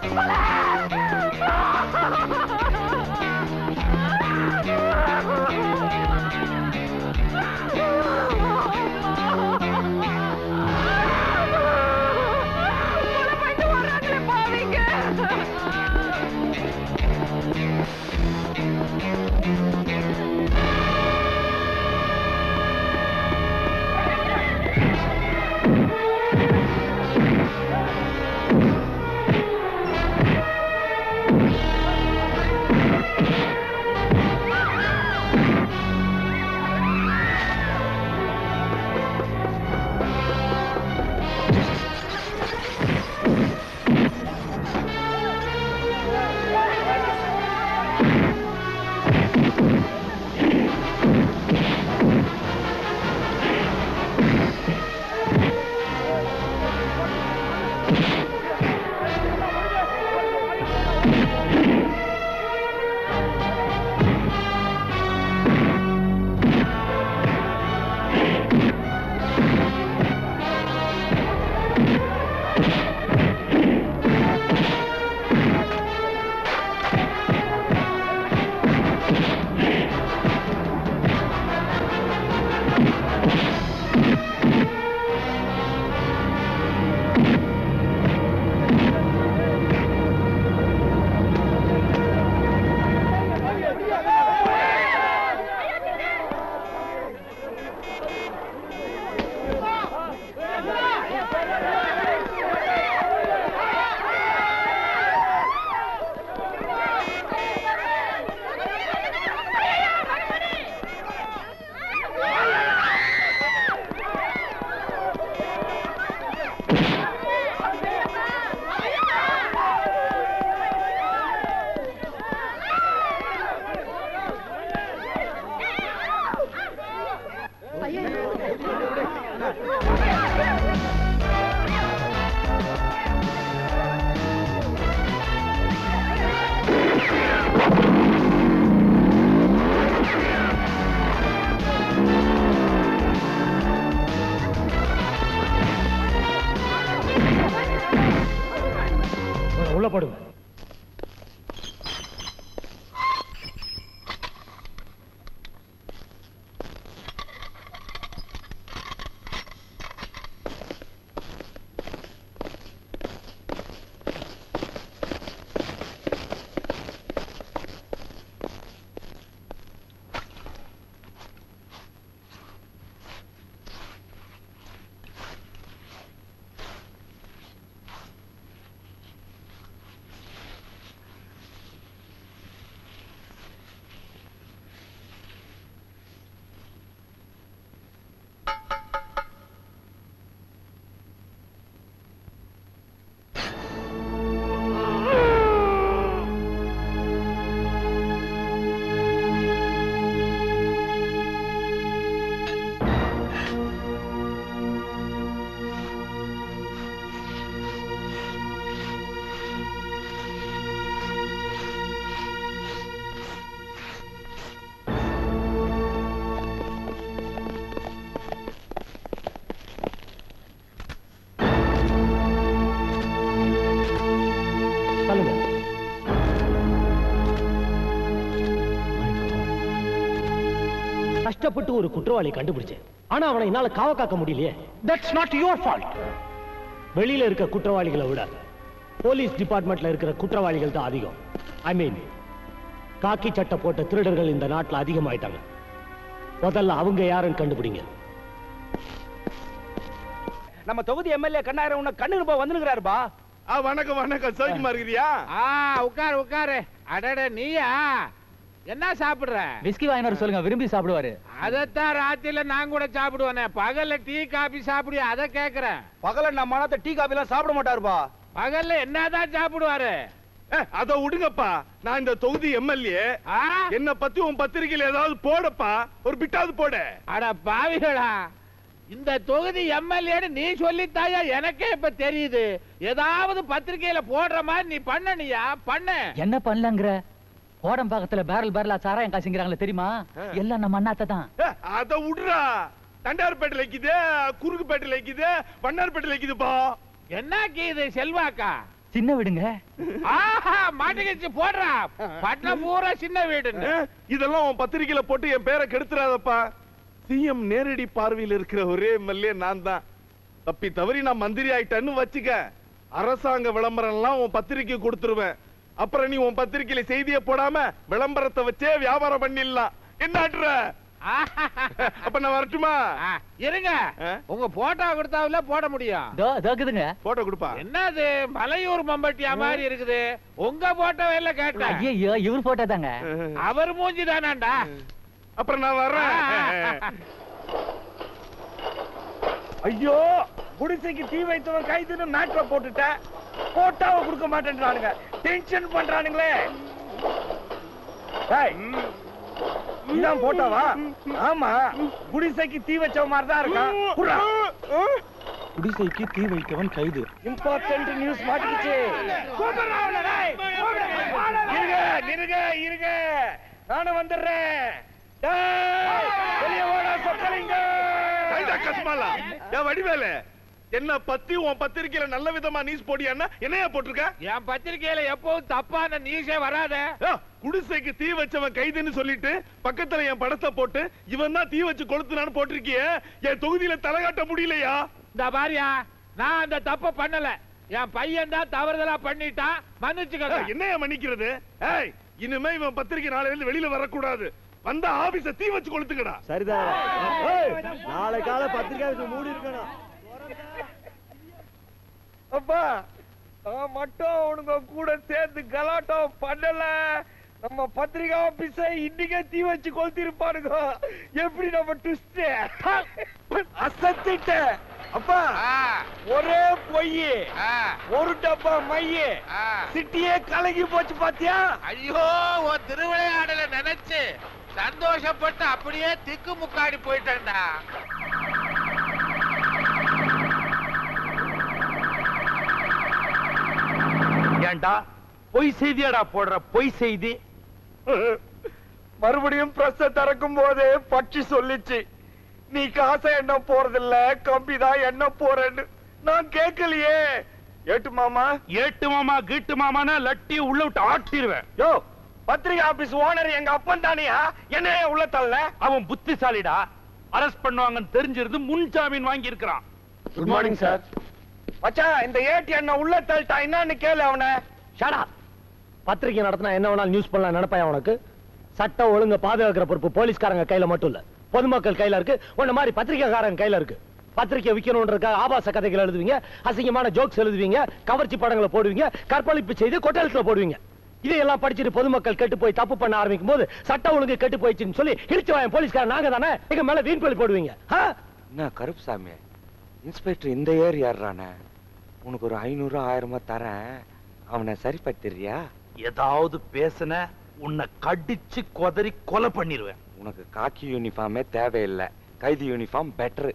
கொல்லப்படுவேன். கஷ்டப்பட்டு ஒரு குற்றவாளி கண்டுபிடிச்சேன். ஆனா அவனை என்னால காவ காக்க முடியலையே. That's not your fault. வெளியில இருக்க குற்றவாளிகளை விட போலீஸ் டிபார்ட்மெண்ட்ல இருக்கிற குற்றவாளிகள் தான் அதிகம். ஐ மீன் காக்கி சட்டை போட்ட திருடர்கள் இந்த நாட்டுல அதிகமாயிட்டாங்க. முதல்ல அவங்க யாருன்னு கண்டுபிடிங்க. நம்ம தொகுதி எம்எல்ஏ கண்ணாயிரம் உன்ன கண்ணுக்கு போ வந்துருக்காருப்பா. ஆ வணக்கம் வணக்கம் சௌக்கியமா இருக்கிறியா? ஆ உட்காரு உட்காரு. அடட நீயா என்ன சாப்பிடுற? விஸ்கி வாங்கினாரு சொல்லுங்க, விரும்பி சாப்பிடுவாரு. அதத்தான் ராத்திரில நான் கூட சாப்பிடுவேனே. பகல்ல டீ காபி சாப்பிடுயா அத கேக்குறேன். பகல்ல நம்ம மனத்த டீ காபி எல்லாம் சாப்பிட மாட்டாருப்பா. பகல்ல என்னதான் சாப்பிடுவாரு? அத விடுங்கப்பா. நான் இந்த தொகுதி எம்எல்ஏ. என்ன பத்தி உன் பத்திரிகையில ஏதாவது போடப்பா, ஒரு பிட்டாவது போட. அட பாவிகளா, இந்த தொகுதி எம்எல்ஏன்னு நீ சொல்லித்தாயா எனக்கே இப்ப தெரியுது. ஏதாவது பத்திரிகையில போடுற மாதிரி நீ பண்ணனியா? பண்ண என்ன பண்ணலங்கற? கோடம் பக்கத்துல பேரல் பேரலா சாராயம் காசிங்கறாங்களே தெரியுமா? எல்லாம் நம்ம அண்ணாத்த தான். அத விடுறா. தண்டார்பேட்டையில இருக்குது, குறுக்குப்பேட்டையில இருக்குது, வண்ணார்பேட்டையில இருக்குதுப்பா. என்ன கீது செல்வாக்கா? சின்ன வீடுங்க. மாட்டிக்கிச்சு போடுறா. பட்டம் பூரா சின்ன வீடு. இதெல்லாம் உன் பத்திரிகையில போட்டு என் பேரை கெடுத்துறாதப்பா. சிஎம் நேரடி பார்வையில் இருக்கிற ஒரே எம்எல்ஏ நான் தான். தப்பி தவறி நான் மந்திரி ஆயிட்டேன்னு வச்சுக்க, அரசாங்க விளம்பரம் எல்லாம் உன் பத்திரிக்கை கொடுத்துருவேன். அப்புறம் நீ உன் பத்திரிகையில செய்தியை போடாம விளம்பரத்தை வச்சே வியாபாரம் பண்ணிடலாம். என்ன அப்ப நான் வரட்டுமா? இருங்க, உங்க போட்டோ கொடுத்தாவில போட முடியும். போட்டோ கொடுப்பா. என்னது மலையூர் மம்பட்டியா மாதிரி இருக்குது? உங்க போட்டோ எல்லாம் கேட்டேன். ஐயோ, இவர் போட்டோ தாங்க. அவர் மூஞ்சி தானாண்டா. அப்புறம் நான் வர்றேன். ஐயோ, குடிசைக்கு தீ வைத்தவன் கைதுன்னு மேட்ல போட்டுட்ட, போட்டாவை கொடுக்க மாட்டேன்றானுங்க. டென்ஷன் பண்றானுங்களே. இதான் போட்டாவா? ஆமா, குடிசைக்கு தீ வச்ச மாதிரி தான் இருக்கான். குடிசைக்கு தீ வைத்தவன் கைது. இம்பார்ட்டன்ட் நியூஸ் மாட்டிக்கிச்சு. இருங்க இருங்க இருங்க, நானும் வந்துடுறேன். வடிவேலு, என்ன பத்தி உன் பத்திரிகையில நல்ல விதமா நியூஸ் போடியான்னா என்னையா போட்டிருக்க? என் பத்திரிகையில எப்பவும் தப்பான நியூஸே வராத. குடிசைக்கு தீ வச்சவன் கைதுன்னு சொல்லிட்டு பக்கத்துல என் படத்தை போட்டு இவன் தான் தீ வச்சு கொளுத்துனான்னு போட்டிருக்கிய. என் தொகுதியில தலை காட்ட முடியலையா? இந்த பாரியா, நான் அந்த தப்ப பண்ணல. என் பையன் தான் தவறுதலா பண்ணிட்டான், மன்னிச்சுக்க. என்னையா மன்னிக்கிறது? ஏய், இனிமே இவன் பத்திரிகை நாளைல இருந்து வெளியில வரக்கூடாது. வந்த ஆபீஸ தீ வச்சு கொளுத்துக்கடா. சரிதான். நாளை கால பத்திரிகை மூடி இருக்கணும். அப்பா, நான் மட்டும் உனக்கு கூட சேர்ந்து கலாட்டம் பண்ணல, நம்ம பத்திரிகை ஆபீஸ இன்னைக்கே தீ வச்சு கொளுத்திருப்பானுங்க. எப்படி நம்ம ட்விஸ்ட் அசத்திட்ட. அப்பா, ஒரே பொய், ஒரு டப்பா மைய, சிட்டியே கலங்கி போச்சு பாத்தியா? ஐயோ, உன் திருவிளையாடல நினைச்சு சந்தோஷப்பட்டு அப்படியே திக்கு முக்காடி போயிட்டேன்டா. ஏண்டா பொய் செய்தியாடா போடுற? பொய் செய்தி மறுபடியும் பிரஸ் திறக்கும் போது பட்சி சொல்லிச்சு, நீ காசை என்ன போறதில்ல, கம்பிதான் என்ன போறேன்னு. நான் கேட்கலையே. ஏட்டு மாமா, ஏட்டு மாமா கீட்டு மாமானா லட்டி உள்ள விட்டு ஆட்டிடுவேன். யோ, பத்திரிகை ஆபீஸ் ஓனர் எங்க அப்பன் தானியா, என்ன உள்ள தள்ள? அவன் புத்திசாலிடா, அரெஸ்ட் பண்ணுவாங்கன்னு தெரிஞ்சிருந்து முன் ஜாமீன் வாங்கி இருக்கிறான். Good morning sir. மச்சான், இந்த ஏட்டி என்ன உள்ள தள்ளிட்டா என்னன்னு கேளு அவனை. ஷட் அப். பத்திரிகை நடத்தினா என்ன வேணாலும் நியூஸ் பண்ணலாம் நினைப்பாயா உனக்கு? சட்டம் ஒழுங்க பாதுகாக்கிற பொறுப்பு போலீஸ்காரங்க கையில மட்டும் இல்ல, பொதுமக்கள் கையில இருக்கு. உன்ன மாதிரி பத்திரிகைக்காரங்க கையில இருக்கு. பத்திரிகை விக்கணும்ன்றதுக்காக ஆபாச கதைகள் எழுதுவீங்க, அசிங்கமான ஜோக்ஸ் எழுதுவீங்க, கவர்ச்சி படங்களை போடுவீங்க, கற்பழிப்பு செய்து கொட்டலத்துல போடுவீங்க. இதையெல்லாம் படிச்சுட்டு பொதுமக்கள் கெட்டு போய் தப்பு பண்ண ஆரம்பிக்கும் போது சட்டம் ஒழுங்கு கெட்டு போயிடுச்சுன்னு சொல்லி இடிச்சு வாயம் போலீஸ்காரன் நாங்க தானே எங்க மேல வீண் பழி போடுவீங்க. என்ன கருப்புசாமி, இன்ஸ்பெக்டர் இந்த ஏறி ஏறானே, உனக்கு ஒரு ஐநூறு ஆயிரமா தரேன், அவனை சரிப்படுத்திடுறியா? ஏதாவது பேசுன உன்னை கடிச்சு கொதறி கொலை பண்ணிடுவேன். உனக்கு காக்கி யூனிஃபார்மே தேவையில்லை, கைதி யூனிஃபார்ம் பெட்டர்.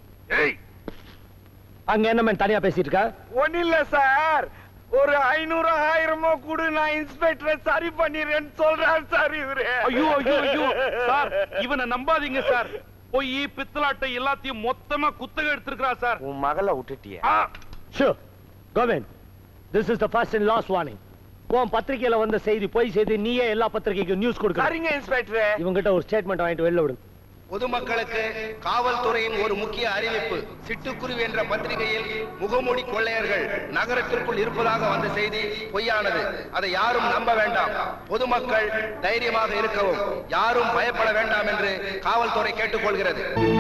அங்க என்ன தனியா பேசிட்டு இருக்க? ஒண்ணு இல்ல சார், ஒரு ஐநூறு ஆயிரமோ கூட நான் இன்ஸ்பெக்டரை சரி பண்ணிடுறேன்னு சொல்றாரு சார் இவரு. ஐயோ ஐயோ ஐயோ சார், இவனை நம்பாதீங்க சார். போய் பித்தலாட்டை எல்லாத்தையும் மொத்தமா குத்தகை எடுத்திருக்கிறா சார். உன் மகளை விட்டுட்டியா? Sure. Govind, this is the first and last warning. உன் பத்திரிகையில வந்த செய்தி பொய் செய்தி, நீயே எல்லா பத்திரிகைக்கும் நியூஸ் கொடுக்க. சரிங்க இன்ஸ்பெக்டர். இவங்கிட்ட ஒரு ஸ்டேட்மெண்ட் வாங்கிட்டு வெளில விடுங்க. பொதுமக்களுக்கு காவல்துறையின் ஒரு முக்கிய அறிவிப்பு. சிட்டுக்குருவி என்ற பத்திரிகையில் முகமூடி கொள்ளையர்கள் நகரத்திற்குள் இருப்பதாக வந்த செய்தி பொய்யானது. அதை யாரும் நம்ப வேண்டாம். பொதுமக்கள் தைரியமாக இருக்கவும், யாரும் பயப்பட வேண்டாம் என்று காவல்துறை கேட்டுக்கொள்கிறது.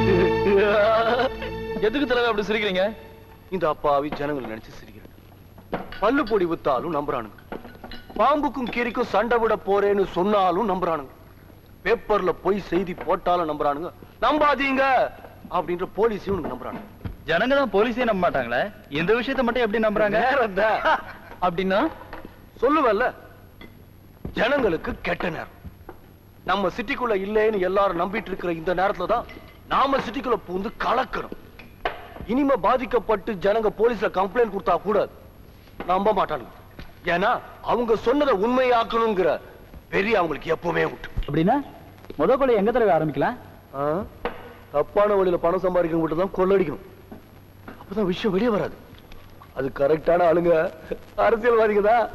எதுக்கு தலைவர் அப்படி சிரிக்கிறீங்க? இந்த அப்பாவி ஜனங்கள் நினைச்சு சிரிக்கிறாங்க. பல்லு பொடி வித்தாலும் நம்புறானுங்க, பாம்புக்கும் கீரிக்கும் சண்டை விட போறேன்னு சொன்னாலும் நம்புறானுங்க, பேப்பர்ல போய் செய்தி போட்டாலும் நம்புறானுங்க. நம்பாதீங்க அப்படின்ற போலீஸையும் நம்புறானுங்க. ஜனங்க தான் போலீஸே நம்ப மாட்டாங்களே, இந்த விஷயத்தை மட்டும் எப்படி நம்புறாங்க? அப்படின்னா சொல்லுவல்ல, ஜனங்களுக்கு கெட்ட நேரம். நம்ம சிட்டிக்குள்ள இல்லைன்னு எல்லாரும் நம்பிட்டு இருக்கிற இந்த நேரத்துல தான் நாம சிட்டிக்குள்ள பூந்து கலக்கணும். இனிமே பாதிக்கப்பட்டு ஜனங்க போலீஸ்ல கம்ப்ளைண்ட் கொடுத்தா கூட நம்ப மாட்டாங்க. ஏன்னா அவங்க சொன்னதை உண்மையாக்கணுங்கிற பெரிய அவங்களுக்கு எப்பவுமே உண்டு. அப்படின்னா முத கொலை எங்க தடவை ஆரம்பிக்கலாம்? தப்பான வழியில பணம் சம்பாதிக்க மட்டும் தான் கொள்ளடிக்கணும். அப்பதான் விஷயம் வெளியே வராது. அது கரெக்டான ஆளுங்க, அரசியல்வாதிங்க தான்.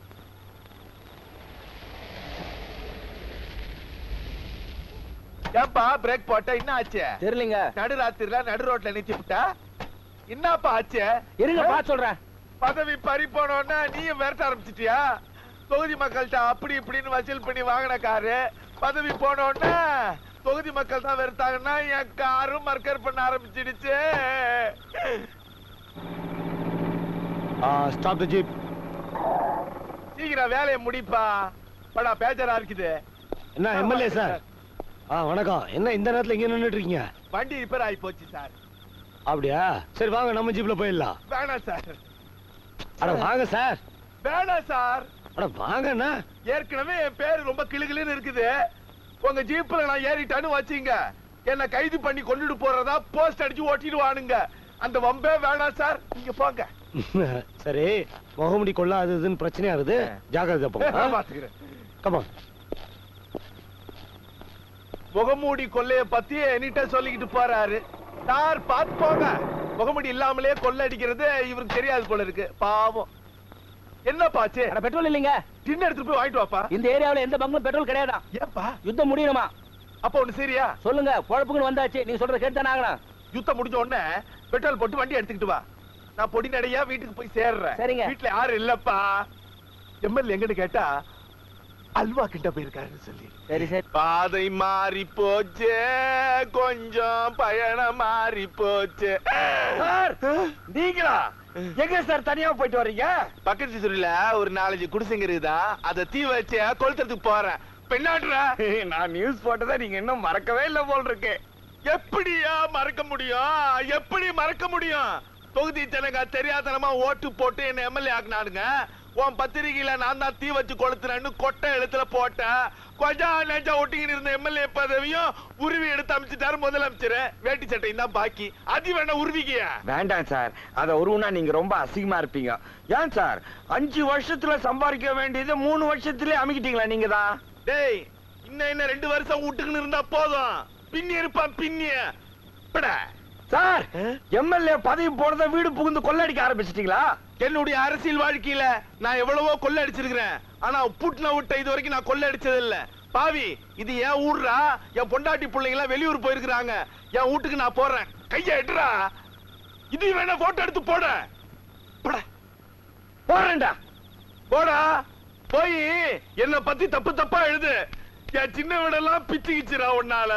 ஏன்பா பிரேக் போட்ட என்ன ஆச்சு? தெரியலங்க. நடு ராத்திரில நடு ரோட்ல நிறுத்தி விட்டா என்னப்பா ஆச்சு? இருங்க பா சொல்றேன். பதவி பறி போனோன்னா நீயும் விரட்ட ஆரம்பிச்சிட்டியா? தொகுதி மக்கள்கிட்ட அப்படி இப்படின்னு வசூல் பண்ணி வாங்கின காரு பதவி போனோன்னா தொகுதி மக்கள் தான் வெறுத்தாங்கன்னா என் காரும் மர்க்கர் பண்ண ஆரம்பிச்சிடுச்சு. Stop the jeep. சீக்கிரம் வேலையை முடிப்பா, படா பேஜரா இருக்குது. என்ன எம்எல்ஏ சார்? ஆ வணக்கம். என்ன இந்த நேரத்துல இங்க நின்னுட்டு இருக்கீங்க? வண்டி ரிப்பேர் ஆகி போச்சு சார். அப்படியா? சரி வாங்க நம்ம ஜீப்ல போயிடலாம். வேணாம் சார். அட வாங்க சார். வேணாம் சார். அட வாங்கண்ணா. ஏற்கனவே என் பேரு ரொம்ப கிளுகிளுன்னு இருக்குது. உங்க ஜீப்ல நான் ஏறிட்டான்னு வச்சீங்க, என்ன கைது பண்ணி கொண்டுட்டு போறதா போஸ்ட் அடிச்சு ஓட்டிடுவானுங்க. அந்த வம்பே வேணாம் சார், நீங்க போங்க. சரி, முகமுடி கொள்ள அது இதுன்னு பிரச்சனையா இருக்குது, ஜாக்கிரதை போங்க. பாத்துக்கிறேன். கமா. முகமூடி கொள்ளைய பத்தி என்கிட்ட சொல்லிக்கிட்டு போறாரு சார். பாத்து போங்க. முகமூடி இல்லாமலே கொள்ளை அடிக்கிறது இவருக்கு தெரியாது போல இருக்கு, பாவம். என்ன பாச்சு? பெட்ரோல் இல்லைங்க. டின் எடுத்துட்டு போய் வாங்கிட்டு வாப்பா. இந்த ஏரியாவுல எந்த பங்கும் பெட்ரோல் கிடையாதா? ஏப்பா யுத்தம் முடியணுமா? அப்ப ஒண்ணு சரியா சொல்லுங்க. பொழப்புக்குன்னு வந்தாச்சு, நீங்க சொல்றத கேட்டுதானே ஆகணும். யுத்தம் முடிஞ்ச உடனே பெட்ரோல் போட்டு வண்டி எடுத்துக்கிட்டு வா. நான் பொடி நடையா வீட்டுக்கு போய் சேர்றேன். சரிங்க. வீட்டுல யாரும் இல்லப்பா. எம்எல்ஏ எங்கன்னு கேட்டா அல்வா கிட்ட போயிருக்காருன்னு சொல்லி. சரி சரி. பாதை மாறி போச்சு, கொஞ்சம் பயணம் மாறி போச்சு. சார் நீங்களா எங்க சார் தனியா போயிட்டு வர்றீங்க? பக்கத்து தெருல ஒரு நாலஞ்சு குடிசைங்க இருக்குதா, அதை தீ வச்சு கொளுத்துறதுக்கு போறேன். பெண்ணாடுறா. நான் நியூஸ் போட்டதா நீங்க இன்னும் மறக்கவே இல்ல போல் இருக்கு. எப்படியா மறக்க முடியும்? எப்படி மறக்க முடியும்? தொகுதி ஜனங்க தெரியாதனமா ஓட்டு போட்டு என்ன எம்எல்ஏ ஆக்குனானுங்க. உன் பத்திரிகையில நான் தான் தீ வச்சு கொளுத்துறேன்னு கொட்டை எழுத்துல போட்டேன். கொஞ்சம் நெஞ்சா ஒட்டிக்கிட்டு இருந்த எம்எல்ஏ பதவியும் உருவி எடுத்து அமைச்சிட்டாரு முதலமைச்சர். வேட்டி சட்டையும் தான் பாக்கி. அது வேணா உருவிக்கிய வேண்டாம் சார், அத உருவுனா நீங்க ரொம்ப அசிங்கமா இருப்பீங்க. ஏன் சார் அஞ்சு வருஷத்துல சம்பாதிக்க வேண்டியது மூணு வருஷத்துல அமைக்கிட்டீங்களா நீங்க தான்? டேய், இன்னும் என்ன ரெண்டு வருஷம் விட்டுக்குன்னு இருந்தா போதும். பின்னி இருப்பான் பின்னிய சார். எம்எல்ஏ பதவி போறத வீடு புகுந்து கொள்ளடிக்க ஆரம்பிச்சிட்டீங்களா? என்னுடைய அரசியல் வாழ்க்கையில நான் எவ்வளவோ கொள்ள அடிச்சிருக்கிறேன். ஆனா புட்ன விட்ட இது வரைக்கும் நான் கொள்ள அடிச்சது இல்ல. பாவி, இது என் ஊர்ரா. என் பொண்டாட்டி பிள்ளைங்க எல்லாம் வெளியூர் போயிருக்கிறாங்க. என் வீட்டுக்கு நான் போறேன். கைய எட்டுறா. இது வேணா போட்டோ எடுத்து போட. போறேன்டா. போடா. போய் என்ன பத்தி தப்பு தப்பா எழுது. என் சின்ன வீடெல்லாம் பிச்சு கிச்சுரா உன்னால.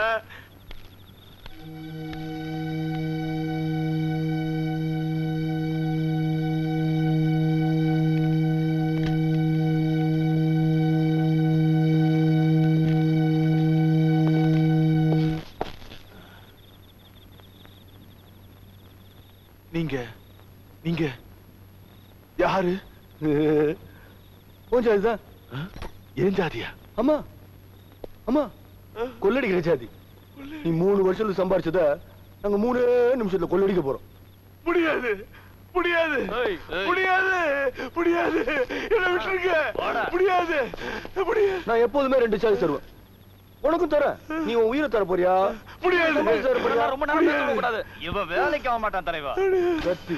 நீங்க நீங்க யாரு? கொஞ்சம் இதுதான். ஏன் ஜாதியா? அம்மா அம்மா கொள்ளடிக்கிற ஜாதி. நீ மூணு வருஷத்துல சம்பாரிச்சத நாங்க மூணு நிமிஷத்துல கொள்ளடிக்க போறோம். முடியாது முடியாது முடியாது முடியாது. என்ன விட்டுருங்க. முடியாது முடியாது. நான் எப்போதுமே ரெண்டு சாதி தருவேன். உனக்கும் தரேன். நீ உன் உயிரை தர போறியா? முடியாது. ரொம்ப நேரம் பேச கூடாது. இவன் வேலைக்கு ஆக மாட்டான் தலைவா. கத்தி.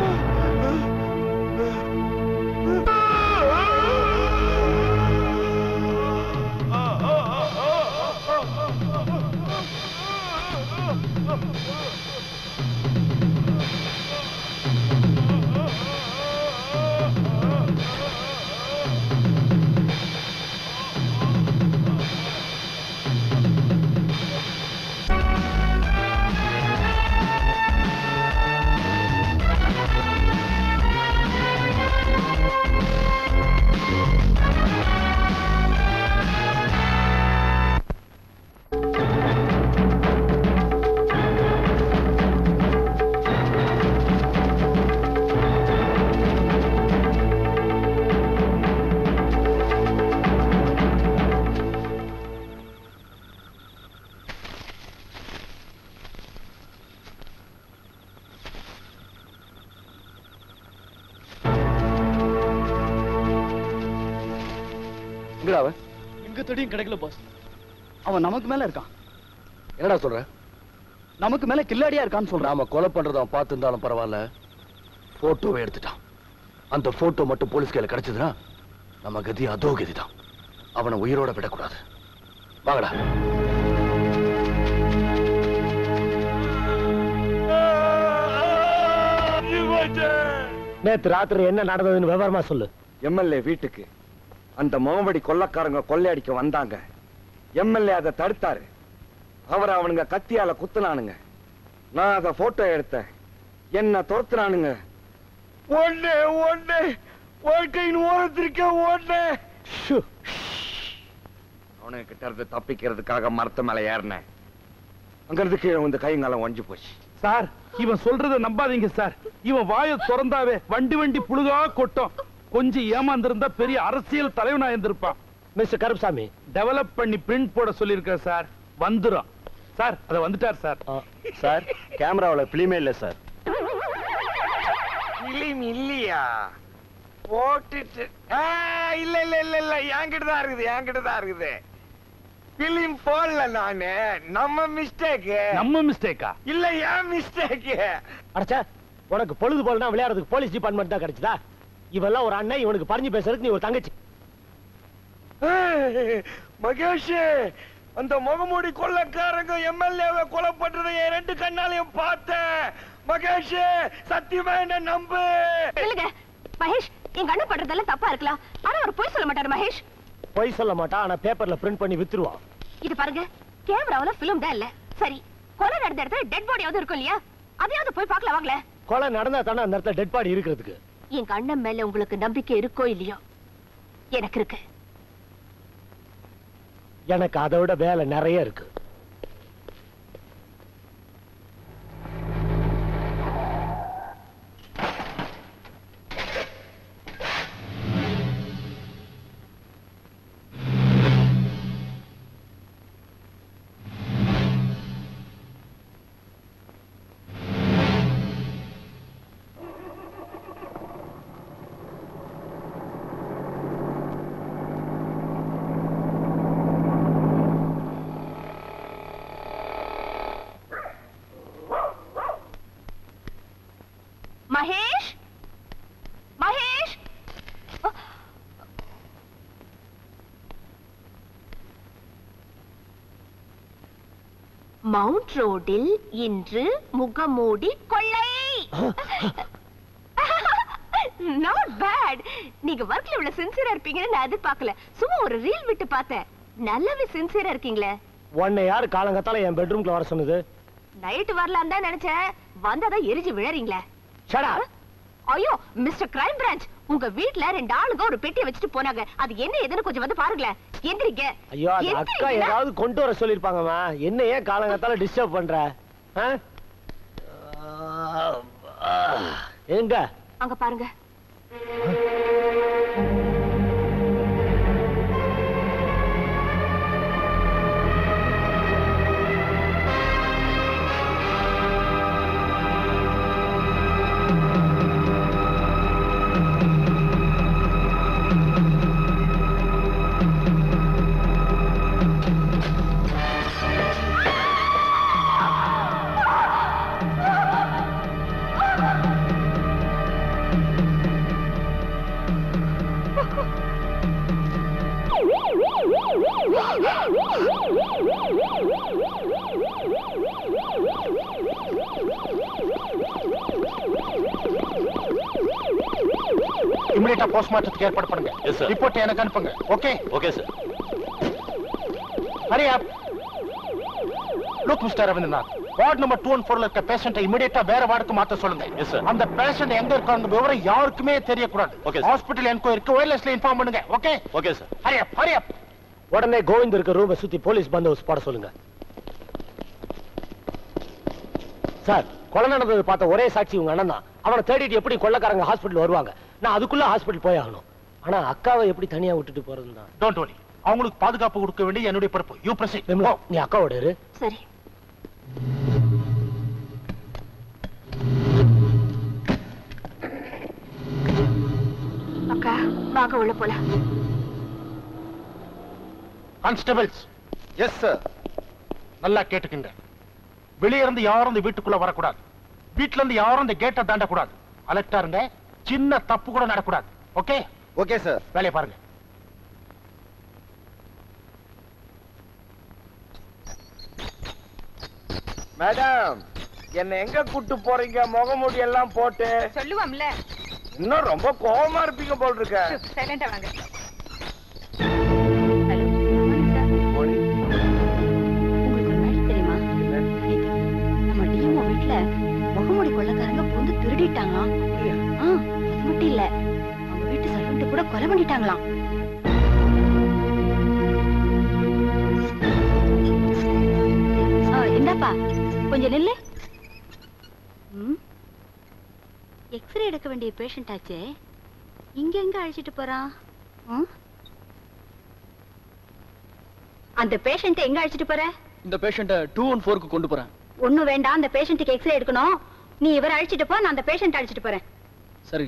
எங்க தேடியும் கிடைக்கல பாஸ். அவன் நமக்கு மேல இருக்கான். என்னடா சொல்ற? நமக்கு மேல கில்லாடியா இருக்கான்னு சொல்றான். நாம கொலை பண்றத அவன் பார்த்து இருந்தாலும் பரவாயில்ல, போட்டோவை எடுத்துட்டான். அந்த போட்டோ மட்டும் போலீஸ் கையில கிடைச்சதுன்னா நம்ம கதி அதோ கதிதான். அவனை உயிரோட விடக்கூடாது. வாங்கடா. நேத்து ராத்திரி என்ன நடந்ததுன்னு விவரமா சொல்லு. எம்எல்ஏ வீட்டுக்கு அந்த மாவடி கொள்ளக்காரங்க கொள்ளையடிக்க வந்தாங்க. எம்எல்ஏ அதை தடுத்தாரு. அவரை அவனுங்க கத்தியால குத்துனானுங்க. நான் அதை போட்டோ எடுத்தேன். என்ன துரத்துனானுங்க. ஒண்ணு ஒண்ணு வாழ்க்கையின் ஓரத்திற்க ஒண்ணு. அவனுக்கு கிட்ட இருந்து தப்பிக்கிறதுக்காக மரத்து மேல ஏறினேன். அங்க இருந்து கீழே வந்து கைங்காலம் ஒஞ்சு போச்சு. சார், இவன் சொல்றத நம்பாதீங்க சார். இவன் வாயை திறந்தாவே வண்டி வண்டி புழுகா கொட்டும். கொஞ்சம் ஏமாந்திருந்தா பெரிய அரசியல் தலைவனா இருந்திருப்பான். மிஸ்டர் கருப்சாமி, டெவலப் பண்ணி பிரிண்ட் போட சொல்லியிருக்கேன் சார். வந்துரும் சார். அத வந்துட்டார் சார். சார், கேமராவுல பிலிமே இல்ல சார். பிலிம் இல்லையா? போட்டுட்டு இல்ல இல்ல இல்ல இல்ல என்கிட்ட தான் இருக்குது, என்கிட்ட தான் இருக்குது. பிலிம் போடல நானு. நம்ம மிஸ்டேக். நம்ம மிஸ்டேக்கா? இல்ல ஏன் மிஸ்டேக். அடச்சே, உனக்கு பொழுது போலனா விளையாடுறதுக்கு போலீஸ் டிபார்ட்மெண்ட் தான் கிடைச்சதா? இவெல்லாம் ஒரு அண்ணன், இவனுக்கு பறிஞ்சு பேசுறதுக்கு நீ ஒரு தங்கச்சி. மகேஷ், அந்த முகமூடி கொள்ளக்காரங்க எம்எல்ஏவை கொலை பண்றதை என் ரெண்டு கண்ணாலையும் பார்த்தேன். மகேஷ், சத்தியமா என்ன நம்பு. இல்லங்க மகேஷ், எங்க அண்ணன் பண்றதெல்லாம் தப்பா இருக்கலாம். ஆனா அவர் போய் சொல்ல மாட்டாரு மகேஷ். போய் சொல்ல மாட்டான், ஆனா பேப்பர்ல பிரிண்ட் பண்ணி வித்துருவான். இது பாருங்க, கேமராவுல பிலிம் தான் இல்ல. சரி, கொலை நடந்த இடத்துல டெட் பாடியாவது இருக்கும் இல்லையா? அதையாவது போய் பார்க்கலாம் வாங்களே. கொலை நடந்தா தானே அந்த இடத்துல டெட் பாடி இருக்கிறதுக்கு. எங்க அண்ணன் மேல உங்களுக்கு நம்பிக்கை இருக்கோ இல்லையோ, எனக்கு இருக்கு. எனக்கு அதை விட வேலை நிறைய இருக்கு. மகேஷ், மகேஷ், மவுண்ட் ரோடில் இன்று முகமூடி கொள்ளை. Not bad. நீங்க ஒர்க்ல இவ்வளவு சின்சியரா இருப்பீங்கன்னு நான் எதிர்பார்க்கல. சும்மா ஒரு ரீல் விட்டு பார்த்தேன். நல்லாவே சின்சியரா இருக்கீங்களே. உன்னை யாரு காலங்கத்தால என் பெட்ரூம்ல வர சொன்னது? நைட் வரலாம் தான் நினைச்சேன். வந்தாதான் எரிஞ்சு விழறீங்களே. ஷடா. ஐயோ மிஸ்டர் கிரைம் பிரான்ச், உங்க வீட்ல ரெண்டு ஆளுங்க ஒரு பெட்டியை வச்சுட்டு போனாங்க. அது என்ன ஏதுன்னு கொஞ்சம் வந்து பாருங்களேன். எந்திரிங்க. ஐயோ, அந்த அக்கா ஏதாவது கொண்டு வர சொல்லிருப்பாங்கம்மா. என்ன ஏன் காலங்கத்தால டிஸ்டர்ப் பண்ற? எங்க? அங்க பாருங்க. இமிடியேட்டா போஸ்ட்மார்ட்டத்துக்கு ஏற்பாடு பண்ணுங்க. ரிப்போர்ட் எனக்கு அனுப்புங்க. Okay? Okay sir. Hurry up. Look mister Ravindranath, ward number two and ஃபோர்ல இருக்க பேஷண்ட்டை இமிடியேட்டா வேற வார்டுக்கு மாத்த சொல்லுங்க. Yes sir. அந்த பேஷண்ட் எங்க இருக்காங்க விவரம் யாருக்குமே தெரியக்கூடாது. ஓகே. ஹாஸ்பிடல் என்கொயரிக்கு ஒயர்லெஸ்ல இன்ஃபார்ம் பண்ணுங்க. Okay? Okay sir. Hurry up, hurry up. உடனே கோவிந்த் இருக்க ரூமை சுத்தி போலீஸ் பந்தோபஸ்து போட சொல்லுங்க. சார், கொலை நடந்தது பார்த்த ஒரே சாட்சி உங்க அண்ணன் தான். அவனை தேடிட்டு எப்படி கொள்ளக்காரங்க ஹாஸ்பிடல் வருவாங்க? நான் அதுக்குள்ள ஹாஸ்பிடல் போய் ஆகணும். ஆனா அக்காவை எப்படி தனியா விட்டுட்டு போறது தான். டோன்ட் வரி, அவங்களுக்கு பாதுகாப்பு கொடுக்க வேண்டிய என்னுடைய பொறுப்பு. You proceed. நீ அக்காவோட இரு. சரி. அக்கா வாங்க உள்ள போலாம். கான்ஸ்டபிள்ஸ். Yes sir. நல்லா கேட்டுக்குங்க. வெளியே இருந்து யாரும் இந்த வீட்டுக்குள்ள வரக்கூடாது. வீட்டுல இருந்து யாரும் இந்த கேட்டை தாண்டக்கூடாது. அலர்ட்டா இருங்க. சின்ன தப்பு கூட நடக்கூடாது. ஓகே? Okay sir. வேலையை பாருங்க. மேடம், என்ன எங்க கூட்டு போறீங்க? முகமூடி எல்லாம் போட்டு சொல்லுவாம்ல. இன்னும் ரொம்ப கோவமா இருப்பீங்க போல் இருக்க. சைலண்டா வாங்க. முகமூடி கொள்ளக்காரங்க புந்து திருடிட்டாங்களாம். அது மட்டும் இல்ல, அவங்க வீட்டு சர்வெண்ட் கூட கொலை பண்ணிட்டாங்களாம். என்னப்பா கொஞ்சம் நில்லு. எக்ஸ்ரே எடுக்க வேண்டிய பேஷண்ட் ஆச்சே, இங்க எங்க அழைச்சிட்டு போறான்? அந்த பேஷண்ட் எங்க அழைச்சிட்டு போற? இந்த பேஷண்ட டூ ஒன் ஃபோருக்கு கொண்டு போறேன். ஒண்ணும் வேண்டாம், அந்த பேஷண்ட்டுக்கு எக்ஸ்ரே எடுக்கணும். நீ இவரை அழைச்சிட்டு போ, நான் அந்த பேஷண்ட் அழைச்சிட்டு போறேன். சரி.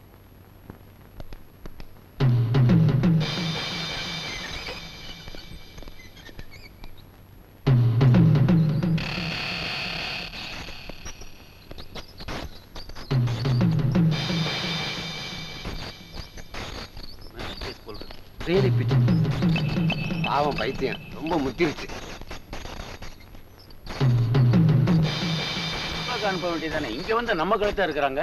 ரியலி பிச்சு. பாவம் பைத்தியம் ரொம்ப முத்திருச்சு. அனுப்ப வேண்டியதானே, இங்க வந்து நம்ம கழுத்தா இருக்கிறாங்க.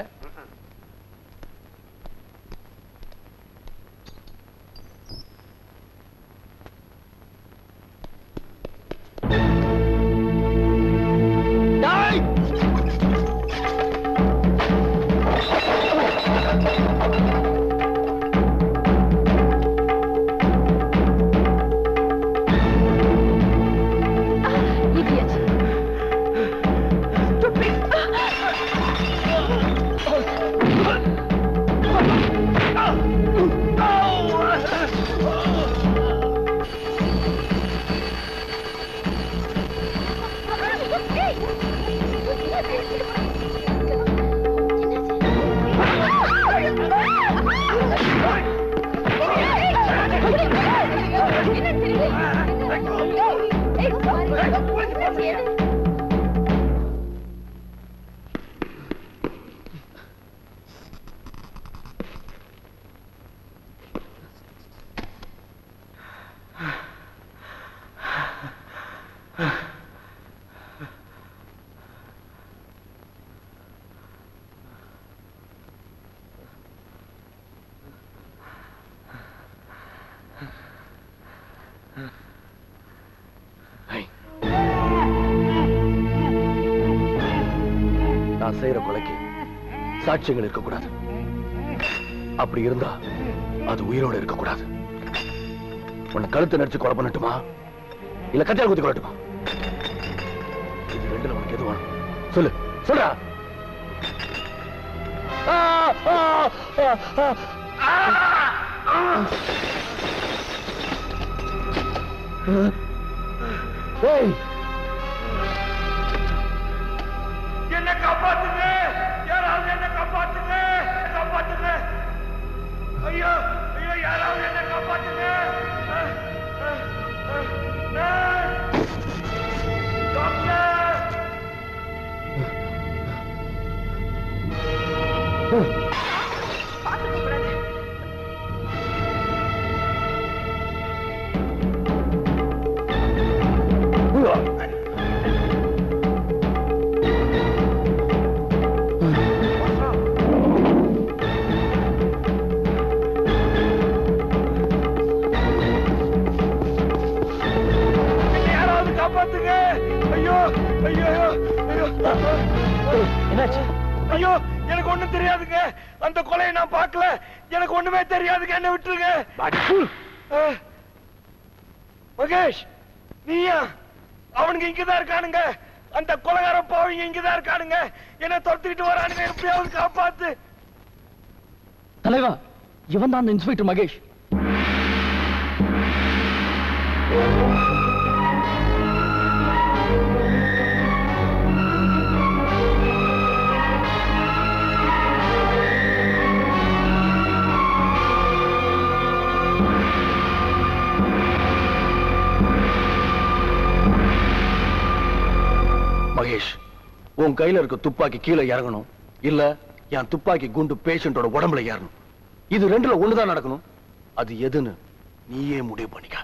நான் செய்யற கொலைக்கு சாட்சியங்கள் இருக்கக்கூடாது. அப்படி இருந்தா அது உயிரோட இருக்கக்கூடாது. உன்னை கழுத்து நடிச்சு கொலை பண்ணட்டுமா இல்ல கத்தியால் குத்தி கொள்ளட்டுமா? இது ரெண்டுல உனக்கு எது வேணும் சொல்லு. சொல்றா. என்ன காப்பாத்துங்க, யாராவது என்ன காப்பாத்துங்க, காப்பாத்துங்க. ஐயோ ஐயோ, யாராவது என்ன காப்பாத்துங்க. டாக்டர், பாத்துக்க கூடாது. காப்பாத்துங்க. ஐயோ ஐயோ ஐயோ, என்னாச்சு? ஐயோ எனக்கு ஒண்ணும் தெரியாதுங்க. அந்த கொலையை நான் பார்க்கல. எனக்கு ஒண்ணுமே தெரியாதுங்க. என்ன விட்டுருங்க. மகேஷ், நீயா? அவனுங்க இங்கதான் இருக்கானுங்க. அந்த கொலைகார பாவங்க இங்கதான் இருக்கானுங்க. என்ன தொடுத்துக்கிட்டு வரானுங்க. எப்படியாவது காப்பாத்து. தலைவா, இவன் தான் அந்த இன்ஸ்பெக்டர் மகேஷ். மகேஷ், உன் கையில இருக்க துப்பாக்கி கீழே இறங்கணும், இல்ல என் துப்பாக்கி குண்டு பேஷண்டோட உடம்புல ஏறணும். இது ரெண்டுல ஒண்ணுதான் நடக்கணும். அது எதுன்னு நீயே முடிவு பண்ணிக்க.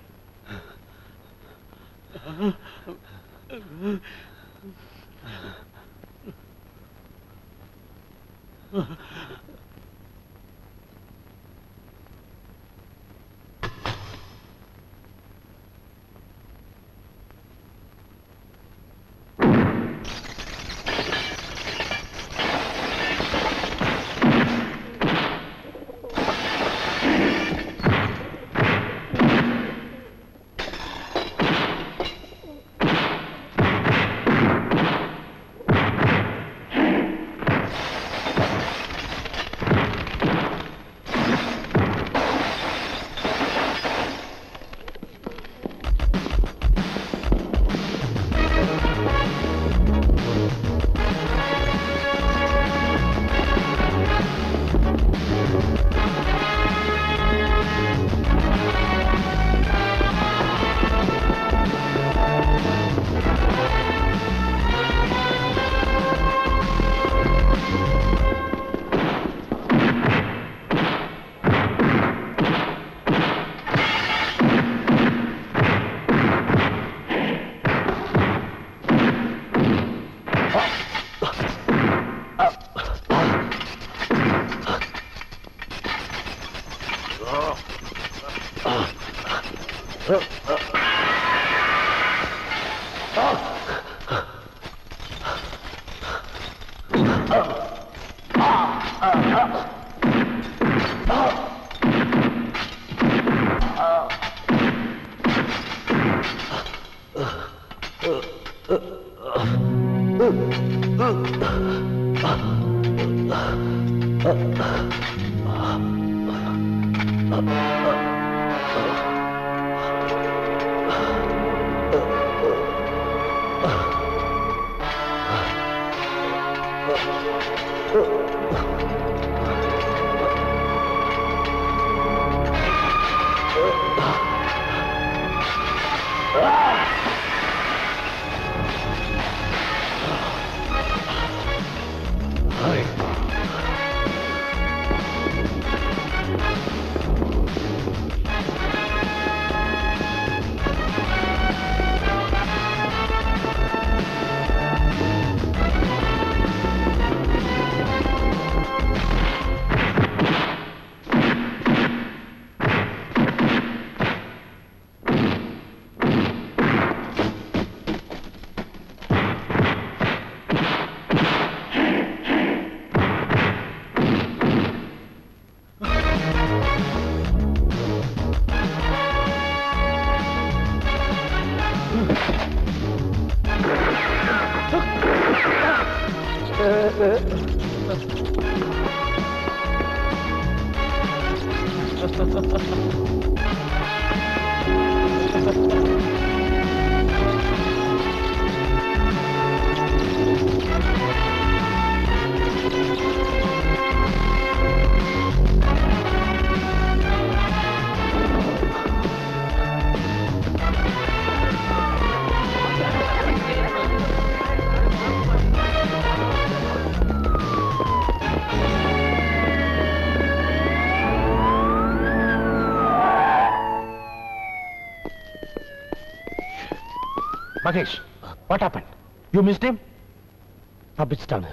Mahesh, what happened? You missed him? தப்பிச்சிட்டாங்க.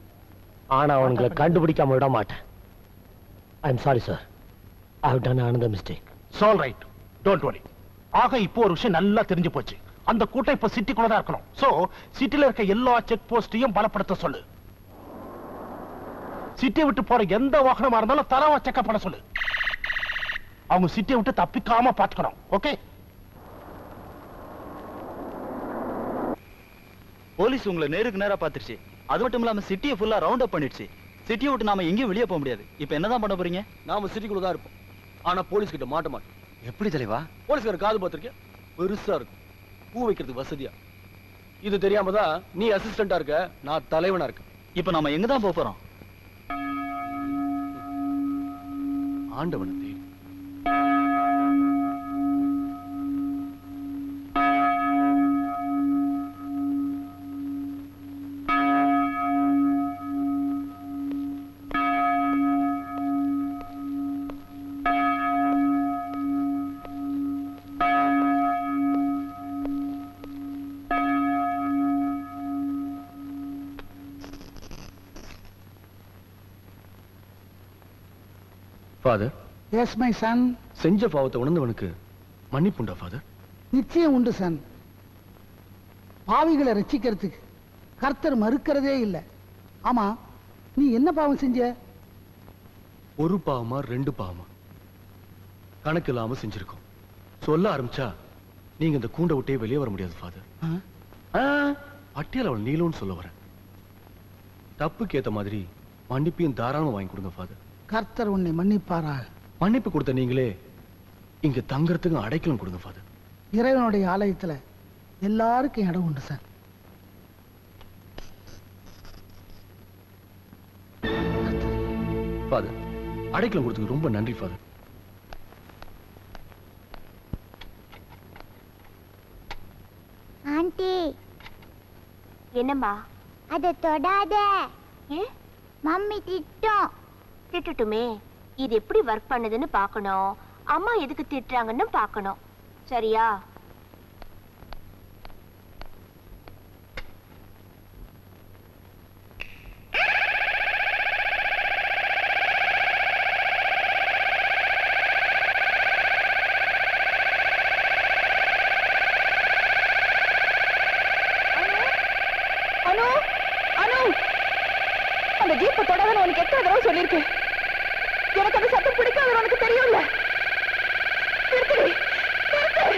ஆனா அவங்களை கண்டுபிடிக்காம விட மாட்டேன். I'm sorry sir. I have done another mistake. It's all right. Don't worry. ஆக இப்போ ஒரு விஷயம் நல்லா தெரிஞ்சு போச்சு. அந்த கூட்டம் இப்ப சிட்டிக்குள்ள தான் இருக்கணும். சோ சிட்டில இருக்க எல்லா செக் போஸ்டையும் பலப்படுத்த சொல்லு. சிட்டியை விட்டு போற எந்த வாகனமா இருந்தாலும் தரவா செக்அப் பண்ண சொல்லு. அவங்க சிட்டியை விட்டு தப்பிக்காம பாத்துக்கணும். ஓகே? போலீஸ் உங்களை நேருக்கு நேரா பாத்துருச்சு. அது மட்டும் இல்லாம சிட்டியை ஃபுல்லா ரவுண்ட் அப் பண்ணிடுச்சு. சிட்டியை விட்டு நாம எங்கேயும் வெளியே போக முடியாது. இப்ப என்னதான் பண்ண போறீங்க? நாம சிட்டிக்குள்ள தான் இருப்போம். ஆனா போலீஸ் கிட்ட மாட்ட மாட்டோம். எப்படி தலைவா? போலீஸ்கார காது பாத்திருக்கேன், பெருசா இருக்கும், பூ வைக்கிறதுக்கு வசதியா. இது தெரியாம தான் நீ அசிஸ்டண்டா இருக்க, நான் தலைவனா இருக்கேன். இப்ப நாம எங்க தான் போக போறோம்? ஆண்டவனை தேடி. ஃபாதர். Yes my son. செஞ்ச பாவத்தை உணர்ந்தவனுக்கு மன்னிப்புண்டா ஃபாதர்? நிச்சயம் உண்டு சன். பாவிகளை ரட்சிக்கிறதுக்கு கர்த்தர் மறுக்கிறதே இல்லை. ஆமா, நீ என்ன பாவம் செஞ்ச? ஒரு பாவமா ரெண்டு பாவமா கணக்கு இல்லாம செஞ்சிருக்கோம். சொல்ல ஆரம்பிச்சா நீங்க இந்த கூண்டை விட்டே வெளியே வர முடியாது ஃபாதர். பட்டியல் அவள் நீலம்னு சொல்ல வரேன். தப்புக்கு ஏத்த மாதிரி மன்னிப்பையும் தாராளமா வாங்கி கொடுங்க ஃபாதர். கர்த்தர் உன்னை மன்னிப்பாரா? மன்னிப்பு கொடுத்த நீங்களே இங்க தங்கறதுக்கு அடைக்கலம் கொடுங்க ஃபாதர். இறைவனுடைய ஆலயத்துல எல்லாருக்கும் இடம் உண்டு சார். ஃபாதர், அடைக்கலம் கொடுத்ததுக்கு ரொம்ப நன்றி ஃபாதர். ஆண்டி, என்னம்மா? அத தொடாத. ஏ? மம்மி திட்டும். திட்டட்டுமே, இது எப்படி ஒர்க் பண்ணுதுன்னு பார்க்கணும். அம்மா எதுக்கு திட்டுறாங்கன்னு பார்க்கணும். சரியா? அந்த ஜீப்பை தொடாதன்னு உனக்கு எத்தனை தடவை சொல்லியிருக்கேன். எனக்கு அந்த சத்தம் பிடிக்காதுன்னு உனக்கு தெரியும்ல. நிறுத்துடி, நிறுத்து.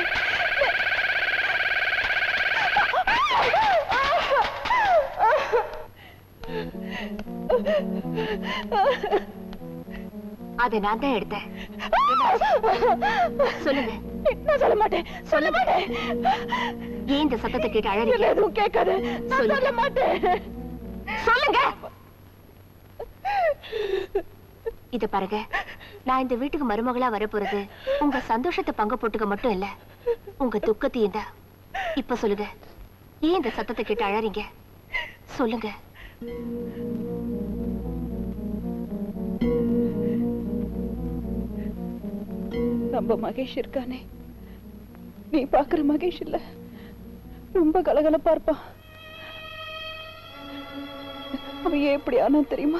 அதை நான் தான் எடுத்தேன். சொல்லுங்க. நான் சொல்ல மாட்டேன், சொல்ல மாட்டேன். ஏன் இந்த சத்தத்தை கேட்டு அழறீங்க? எதுவும் கேட்காது. நான் சொல்ல மாட்டேன். சொல்லுங்க. இத பாருங்க, நான் இந்த வீட்டுக்கு மருமகளா வரப்போறது உங்க சந்தோஷத்தை பங்கு போட்டுக்க மட்டும் இல்ல, உங்க துக்கத்தையும் தான். இப்ப சொல்லுங்க, ஏன் இந்த சத்தத்தை கேட்டு அழறீங்க? சொல்லுங்க. நம்ம மகேஷ் இருக்கானே, நீ பாக்குற மகேஷ் இல்ல, ரொம்ப கலகலப்பா இருப்பான். அவன் ஏன் எப்படி ஆனா தெரியுமா?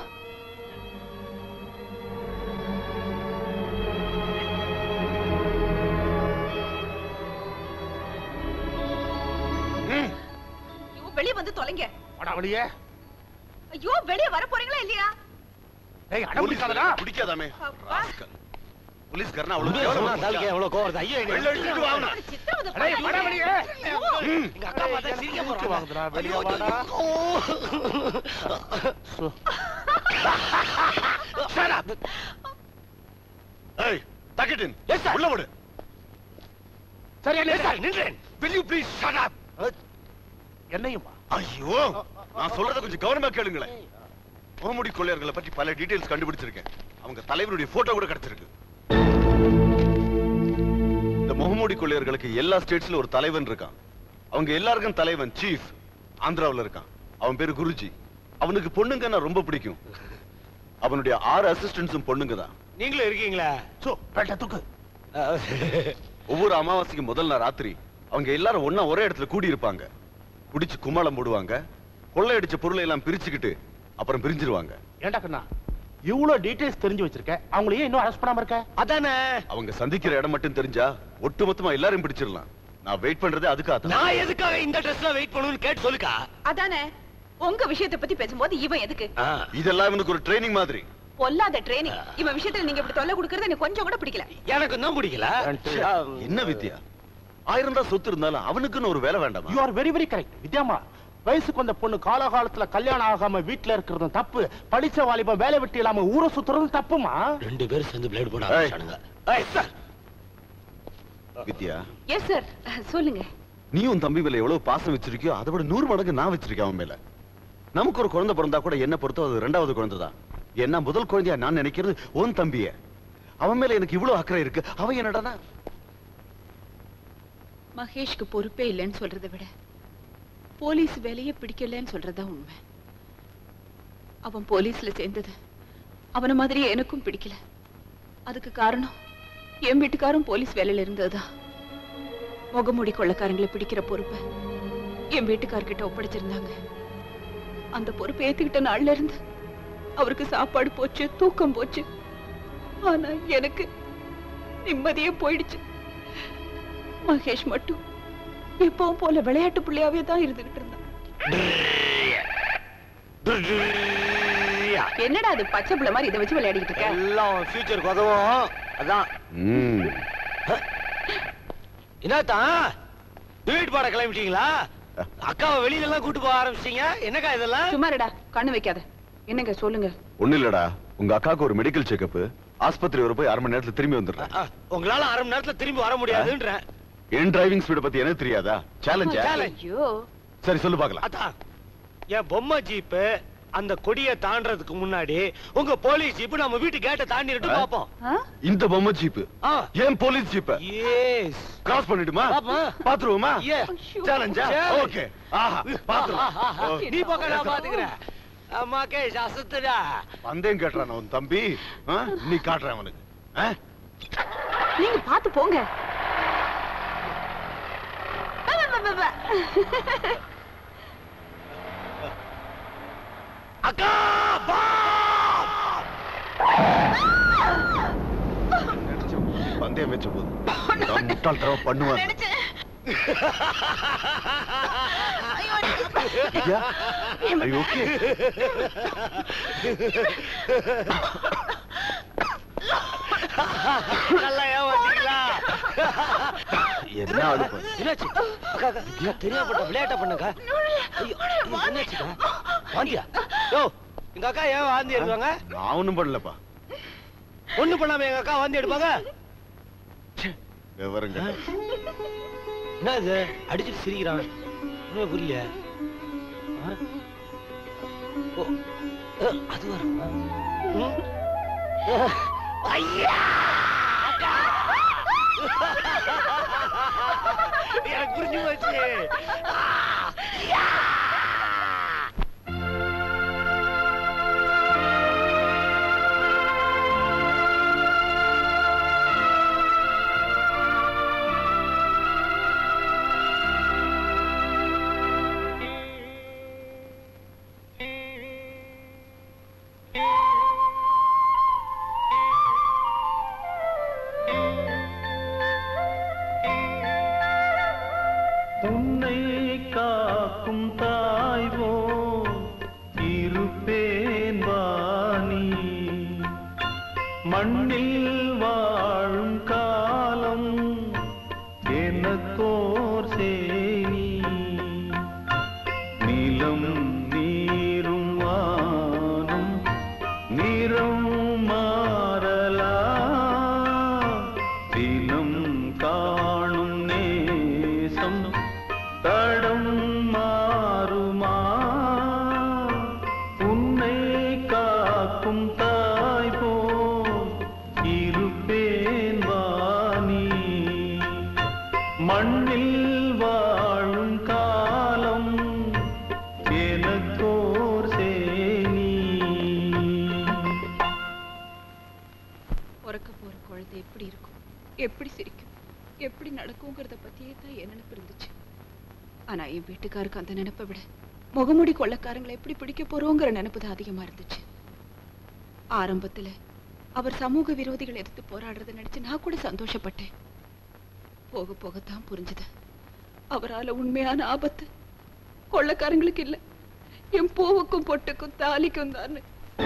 வெளியே வந்து தொலைங்க. வெளியே. ஐயோ, வெளியே வர போறீங்களா இல்லையா? ஏய், அட பிடிக்காதடா. பிடிக்காதாமே. போலீஸ்காரனா அவ்வளவு கேவலமா தால்கே அவ்வளவு கோவம். ஐயோ, வெளிய எடுத்து வாங்க. டேய், வட வெளியே. எங்க அக்கா பார்த்தா சிரிக்க போறாங்க. வாங்கடா, வெளிய வாடா. Shut up. ஏய், டக் இன். உள்ள விடு. சரியா நின்றேன், நின்றேன். Will you please shut up? என்னையுமா? ஐயோ, நான் சொல்றத கொஞ்சம் கவனமா கேளுங்களேன். முகமூடி கொள்ளையர்களை பற்றி பல டீடைல்ஸ் கண்டுபிடிச்சிருக்கேன். அவங்க தலைவருடைய போட்டோ கூட கிடைச்சிருக்கு. இந்த முகமூடி கொள்ளையர்களுக்கு எல்லா ஸ்டேட்ஸ்ல ஒரு தலைவன் இருக்கான். அவங்க எல்லாருக்கும் தலைவன் சீஃப் ஆந்திராவுல இருக்கான். அவன் பேரு குருஜி. அவனுக்கு பொண்ணுங்கன்னா ரொம்ப பிடிக்கும். அவனுடைய ஆறு அசிஸ்டன்ட்ஸும் பொண்ணுங்க தான். நீங்களும் இருக்கீங்களா? சோ, பெட்ட தூக்கு. ஒவ்வொரு அமாவாசைக்கு முதல் நாள் ராத்திரி அவங்க எல்லாரும் ஒண்ணா ஒரே இடத்துல கூடி இருப்பாங்க. குடிச்சு கும்மாளம் போடுவாங்க. கொள்ளையடிச்ச பொருளை எல்லாம் பிரிச்சுக்கிட்டு அப்புறம் பிரிஞ்சிருவாங்க. ஏண்டா கண்ணா, இவ்வளவு டீடைல்ஸ் தெரிஞ்சு வச்சிருக்க, அவங்களே இன்னும் அரெஸ்ட் பண்ணாம இருக்க? அதானே. அவங்க சந்திக்கிற இடம் மட்டும் தெரிஞ்சா ஒட்டுமொத்தமா எல்லாரும் பிடிச்சிடலாம். நான் வெயிட் பண்றதே அதுக்காக. நான் எதுக்காக இந்த ட்ரெஸ்ல வெயிட் பண்ணணும்னு கேட்டு சொல்லுக்கா. அதானே, உங்க விஷயத்தை பத்தி பேசும்போது இவன் எதுக்கு? இதெல்லாம் இவனுக்கு ஒரு ட்ரைனிங் மாதிரி. பொல்லாத ட்ரைனிங். இவன் விஷயத்துல நீங்க இப்படி தொல்லை கொடுக்கறது எனக்கு கொஞ்சம் கூட பிடிக்கல. எனக்கு தான் பிடிக்கல. என்ன வித்யா, ஆயிரம் தான் சொத்து இருந்தாலும் அவனுக்குன்னு ஒரு வேலை வேண்டாமா? You are very very correct வித்யாமா. வயசுக்கு வந்த பொண்ணு காலகாலத்துல கல்யாணம் ஆகாம வீட்டுல இருக்கிறதும் தப்பு, படிச்ச வாலிபம் வேலை வெட்டி இல்லாம ஊரை சுத்துறதும் தப்புமா? ரெண்டு பேரும் சேர்ந்து பிளேட் போட ஆரம்பிச்சானுங்க. வித்யா. எஸ் சார், சொல்லுங்க. நீயும் தம்பி மேல எவ்வளவு பாசம் வச்சிருக்கியோ அதை விட நூறு மடங்கு நான் வச்சிருக்கேன் அவன் மேல. நமக்கு ஒரு குழந்தை பிறந்தா கூட என்ன பொறுத்தோ அது ரெண்டாவது குழந்தை தான். என்ன முதல் குழந்தையா நான் நினைக்கிறது உன் தம்பிய. அவன் மேல எனக்கு இவ்வளவு அக்கறை இருக்கு. அவன் என்னடா மகேஷ்க்கு பொறுப்பே இல்லைன்னு சொல்றதை விட போலீஸ் வேலையை பிடிக்கலன்னு சொல்றதுதான் உண்மை. அவன் போலீஸ்ல சேர்ந்தது அவன மாதிரி எனக்கும் பிடிக்கல. அதுக்கு காரணம் என் வீட்டுக்காரும் போலீஸ் வேலையில இருந்ததுதான். முகமூடி கொள்ளைக்காரங்களை பிடிக்கிற பொறுப்பை என் வீட்டுக்கார்கிட்ட ஒப்படைச்சிருந்தாங்க. அந்த பொறுப்பை ஏத்துக்கிட்ட நாள்ல இருந்து அவருக்கு சாப்பாடு போச்சு, தூக்கம் போச்சு. ஆனா எனக்கு நிம்மதியே போயிடுச்சு. மகேஷ் மட்டும் எப்பவும் போல விளையாட்டு பிள்ளையாவே தான் இருந்துகிட்டு இருந்தான். என்னடா அது பச்சை பிள்ளை மாதிரி இதை வச்சு விளையாடிட்டு இருக்க? எல்லாம் ஃபியூச்சருக்கு உதவும். அதான் என்னத்தான் வீட்டு பாட கிளம்பிட்டீங்களா? அக்காவை வெளியில எல்லாம் கூட்டு போக ஆரம்பிச்சிட்டீங்க. என்னக்கா இதெல்லாம்? சும்மாடா, கண்ணு வைக்காத. என்னங்க சொல்லுங்க. ஒண்ணு இல்லடா, உங்க அக்காவுக்கு ஒரு மெடிக்கல் செக்அப், ஆஸ்பத்திரி வர போய் அரை மணி நேரத்துல திரும்பி வந்துடுறேன். உங்களால அரை மணி நேரத்துல திரும்பி வர முடியாதுன்ற. என் டிரைவிங் ஸ்பீட பத்தி எனக்கு தெரியாதா? சேலஞ்ச். ஐயோ சரி சொல்லு பார்க்கலாம். அதான் என் பொம்மை ஜீப் அந்த கொடியை தாண்டறதுக்கு முன்னாடி உங்க போலீஸ் ஜீப் நம்ம வீட்டு கேட்ட தாண்டிட்டு பாப்போம். இந்த பொம்மை ஜீப் ஏன் போலீஸ் ஜீப்? எஸ். கிராஸ் பண்ணிடுமா? பாத்துருவோமா? சேலஞ்ச். ஓகே. ஆஹா பாத்துருவோம். நீ போக நான் பாத்துக்கறேன். மகேஷ் அசத்துடா. வந்தேன் கேட்றான் உன் தம்பி. நீ காட்ற அவனுக்கு. நீங்க பாத்து போங்க. அக்கா பா! பந்தயம் வச்ச போது நான் முட்டாள் தரவ பண்ணுவேன். ஐயோ ஓகே. நல்லா ஏமாத்தீங்களா? என்ன அழுப்பு? என்னாச்சு? அக்கா அக்கா தெரியாம விளையாட்ட பண்ணுங்க. என்னாச்சுக்கா? வாந்தியா? யோ எங்க அக்கா ஏன் வாந்தி எடுப்பாங்க? நான் ஒண்ணும் பண்ணலப்பா. ஒண்ணும் பண்ணாம எங்க அக்கா வாந்தி எடுப்பாங்க? விவரங்க. என்ன இது அடிச்சுட்டு சிரிக்கிறான்? ஒண்ணுமே புரியல. அது வரும். ஐயா எனக்கு புரிஞ்சு போச்சு. மண்ணில் வாழும் காலம் எனக்கோர் சேனி, நிலம் நீரும் வானும் நிறம் மாறலாம், தினம் காணும் நேசம் தடம் மாறுமா, உன்னை காக்கும் தாய் போல் இருப்பேன் வாணி, மண்ணில் வாழும் காலம் எனக்கோர் சேனி. உறக்க போற குழந்தை எப்படி இருக்கும், எப்படி சிரிக்கும், எப்படி நடக்குங்கிறத பத்தியே தான் என் நினைப்பு இருந்துச்சு. ஆனா என் வீட்டுக்காருக்கு அந்த நினைப்பை விட முகமுடி கொள்ளக்காரங்களை எப்படி பிடிக்க போறோங்கிற நினைப்பு தான் அதிகமா இருந்துச்சு. ஆரம்பத்துல அவர் சமூக விரோதிகள் எதிர்த்து போராடுறத நினைச்சு நான் கூட சந்தோஷப்பட்டேன். போக போகத்தான் புரிஞ்சுது அவரால உண்மையான ஆபத்து கொள்ளக்காரங்களுக்கு இல்ல, என் பூவுக்கும் பொட்டுக்கும் தாலிக்கும் தான்.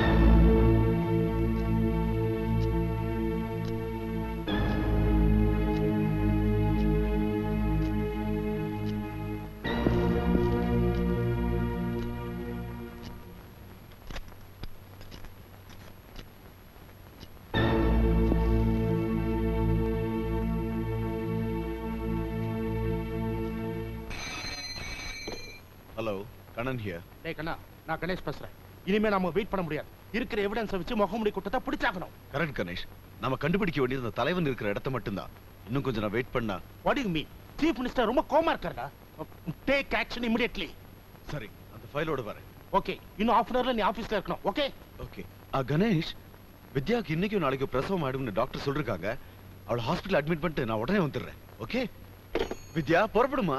Hello, Kannan here. டேய் கண்ணா, நான் கணேஷ் பேசுறேன். இனிமே நாம வெயிட் பண்ண முடியாது. இருக்கிற எவிடன்ஸ் வச்சு முகமுடி குற்றத்தை பிடிச்சாகணும். கரெக்ட் கணேஷ், நாம கண்டுபிடிக்க வேண்டியது அந்த தலைவன் இருக்கிற இடத்த மட்டும்தான். இன்னும் கொஞ்சம் நான் வெயிட் பண்ணா. What do you mean? Chief minister ரொம்ப கோமா இருக்காருடா. Take action immediately. சரி, அந்த ஃபைலோட வரேன். ஓகே, இன்னும் half an hourல நீ ஆபீஸ்ல இருக்கணும். Okay okay. ஆ கணேஷ், வித்யாக்கு இன்னைக்கு நாளைக்கு பிரசவம் ஆயிடும்னு டாக்டர் சொல்லிருக்காங்க. அவளை ஹாஸ்பிடல் அட்மிட் பண்ணிட்டு நான் உடனே வந்துடுறேன். ஓகே வித்யா, புறப்படுமா?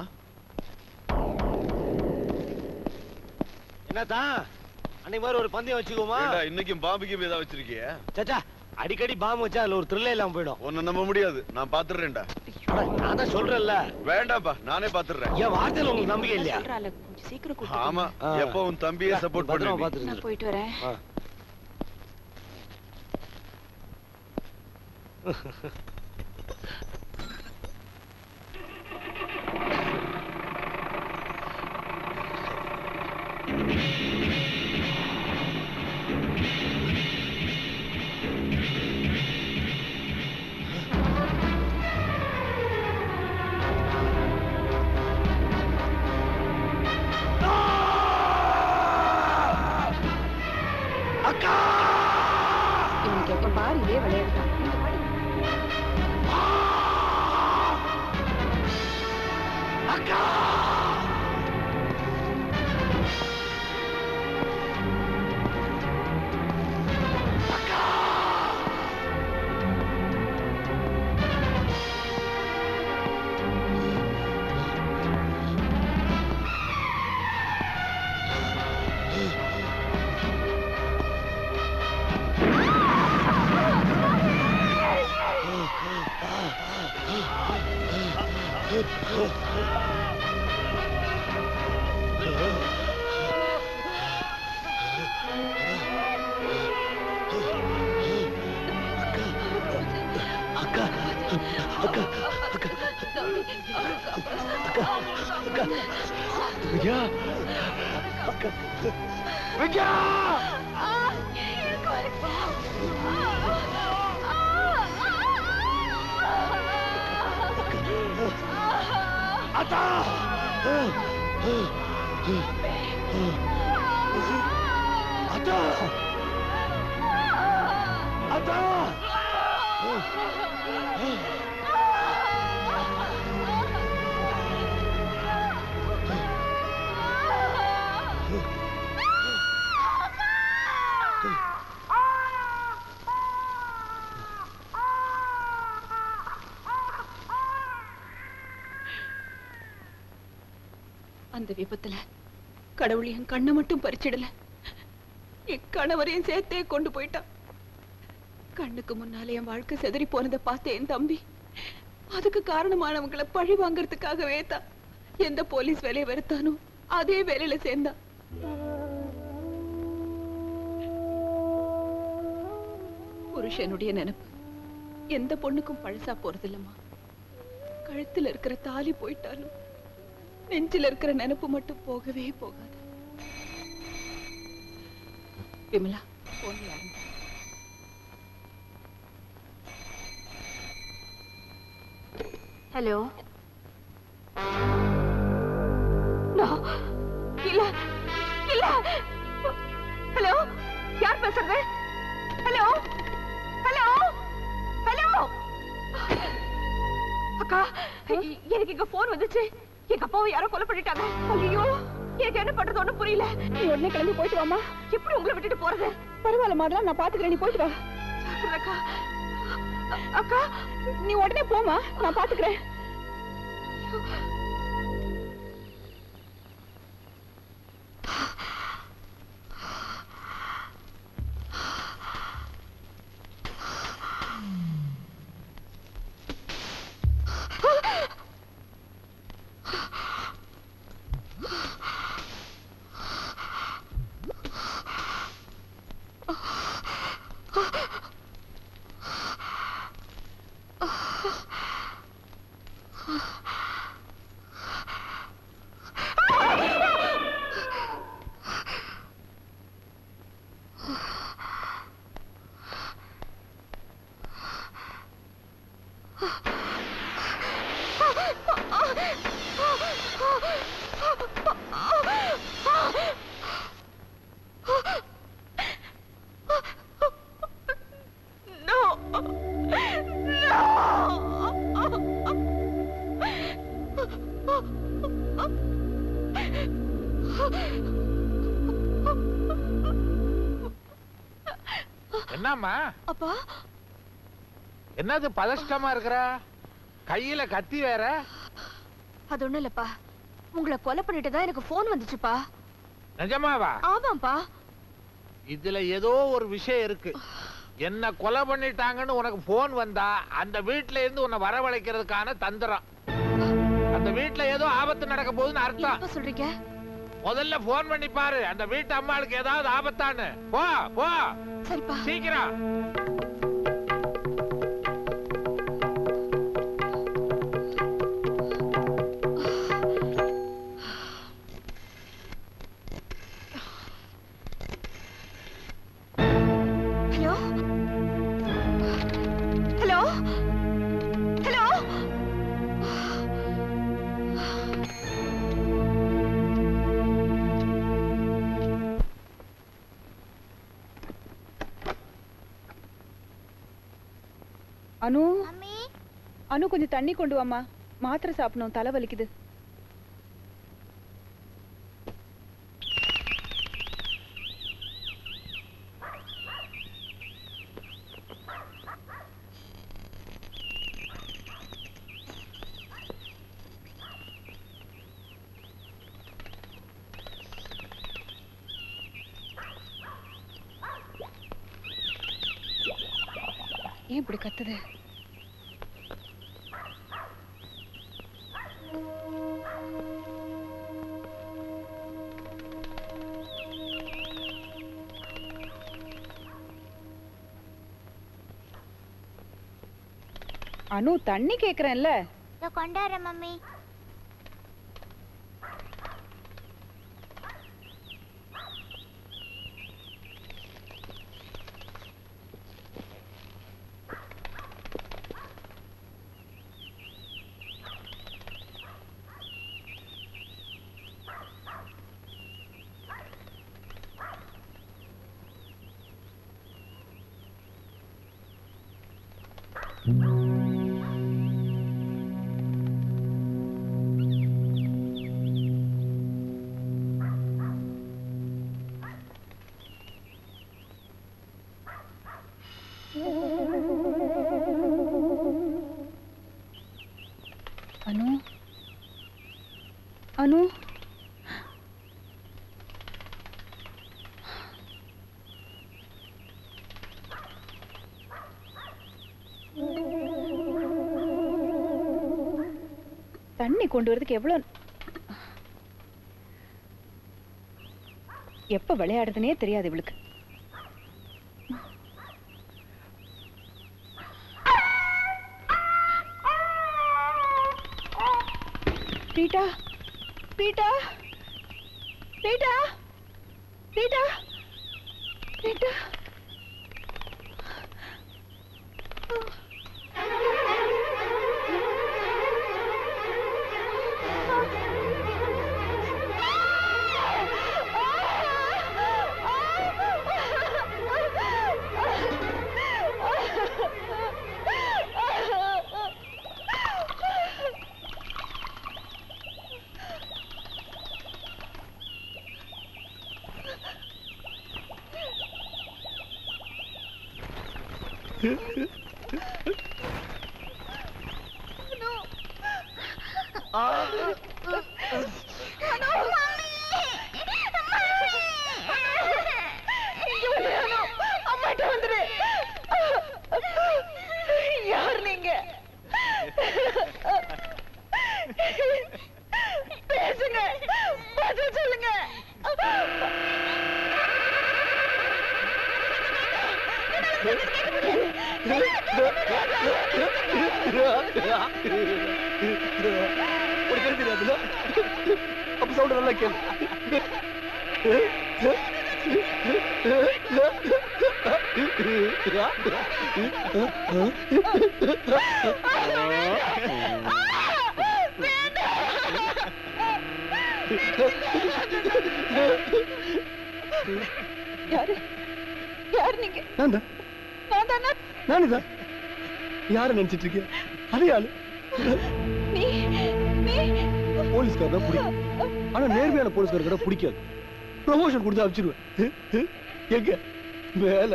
என்னதான் அன்னைக்கு மாதிரி ஒரு பந்தயம் வச்சுக்கோமா? இன்னைக்கும் பாம்பிக்கு ஏதாவது வச்சிருக்கியா? சச்சா, அடிக்கடி பாம்பு வச்சா அதுல ஒரு த்ரில்லே இல்லாம போயிடும். உன்னை நம்ப முடியாது, நான் பாத்துறேன்டா. நான் தான் சொல்றேன்ல. வேண்டாப்பா, நானே பாத்துறேன். என் வார்த்தையில உங்களுக்கு நம்பிக்கை இல்லையா? சீக்கிரம் கூட்டிட்டு ஆமா, எப்போ உன் தம்பியை சப்போர்ட் பண்ணுவேன். நான் போயிட்டு வரேன். இவனுக்கு எப்ப பாரு இதே விளையாடுதான். அக்கா விஜயா, விஜயா, அத்தா, அத்தா, அத்தா. அந்த விபத்துல கடவுள் என் கண்ணை மட்டும் பறிச்சிடல, என் கணவரையும் சேர்த்தே கொண்டு போயிட்டான். கண்ணுக்கு முன்னாலே என் வாழ்க்கை செதறி போனதை பார்த்த என் தம்பி அதுக்கு காரணமானவங்களை பழி வாங்கறதுக்காகவே தான் எந்த போலீஸ் வேலையை வெறுத்தானோ அதே வேலையில சேர்ந்தான். புருஷனுடைய நினைப்பு எந்த பொண்ணுக்கும் பழசா போறதில்லம்மா. கழுத்துல இருக்கிற தாலி போயிட்டாலும் நெஞ்சில இருக்கிற நினைப்பு மட்டும் போகவே போகாது. விமலா, போன்ல யாருங்க? ஹலோ. இல்ல இல்ல. ஹலோ, யார் பேசுறது? Hello hello hello. அக்கா, எனக்கு இங்க போன் வந்துச்சு. எங்க அப்பாவை யாரோ கொலை பண்ணிட்டாங்க. ஐயோ, எனக்கு என்ன பண்றது ஒண்ணும் புரியல. நீ உடனே கிளம்பி போயிட்டு வாமா. எப்படி உங்களை விட்டுட்டு போறது? பரவாயில்ல மாதலாம், நான் பாத்துக்கிறேன், நீ போயிட்டு வா. அக்கா அக்கா, நீ உடனே போமா, நான் பாத்துக்கிறேன். என்னம்மா? அப்பா, என்னது பதஷ்டமா இருக்கிற? கையில கத்தி வேற? அது ஒண்ணும் இல்லப்பா, உங்களை கொலை பண்ணிட்டு தான் எனக்கு போன் வந்துச்சுப்பா. நிஜமாவா? ஆமாப்பா. இதுல ஏதோ ஒரு விஷயம் இருக்கு. என்ன கொலை பண்ணிட்டாங்கன்னு உனக்கு போன் வந்தா அந்த வீட்டுல இருந்து உன்னை வரவழைக்கிறதுக்கான தந்திரம். அந்த வீட்டுல ஏதோ ஆபத்து நடக்க போகுதுன்னு அர்த்தம். சொல்றீங்க? முதல்ல போன் பண்ணி பாரு அந்த வீட்டு அம்மாளுக்கு ஏதாவது ஆபத்தான்னு. போ போ சரிப்பா சீக்கிரம். Hello hello hello Anu Anu கொஞ்சம் தண்ணி கொண்டு வாமா, மாத்திரை சாப்பிடணும், தலை வலிக்குது. ஏன் இப்படி கத்துது? அனு தண்ணி கேக்குறேன்ல. கொண்டார மம்மி. அனு அனு தண்ணி கொண்டு வரதுக்கு எவ்வளவு எப்ப விளையாடுறதுனே தெரியாது இவளுக்கு. பீட்டா பீட்டா பீட்டா பீட்டா பீட்டா யார் நீங்க? பேசுங்க, பதில் சொல்லுங்க. அப்ப சவுண்ட் நல்லா கேளு. யாரு யாரு நீங்க? நான் தான். நான் தானா? நானுதான். யாரை நினைச்சிட்டு இருக்கிய? அதே ஆளு. நீ நீ போலீஸ்கார் தான் பிடிக்கும். ஆனா நேர்மையான போலீஸ்கார் கூட பிடிக்காது. ப்ரமோஷன் கொடுத்து அனுப்பிச்சிருவேன். எங்க வேலை?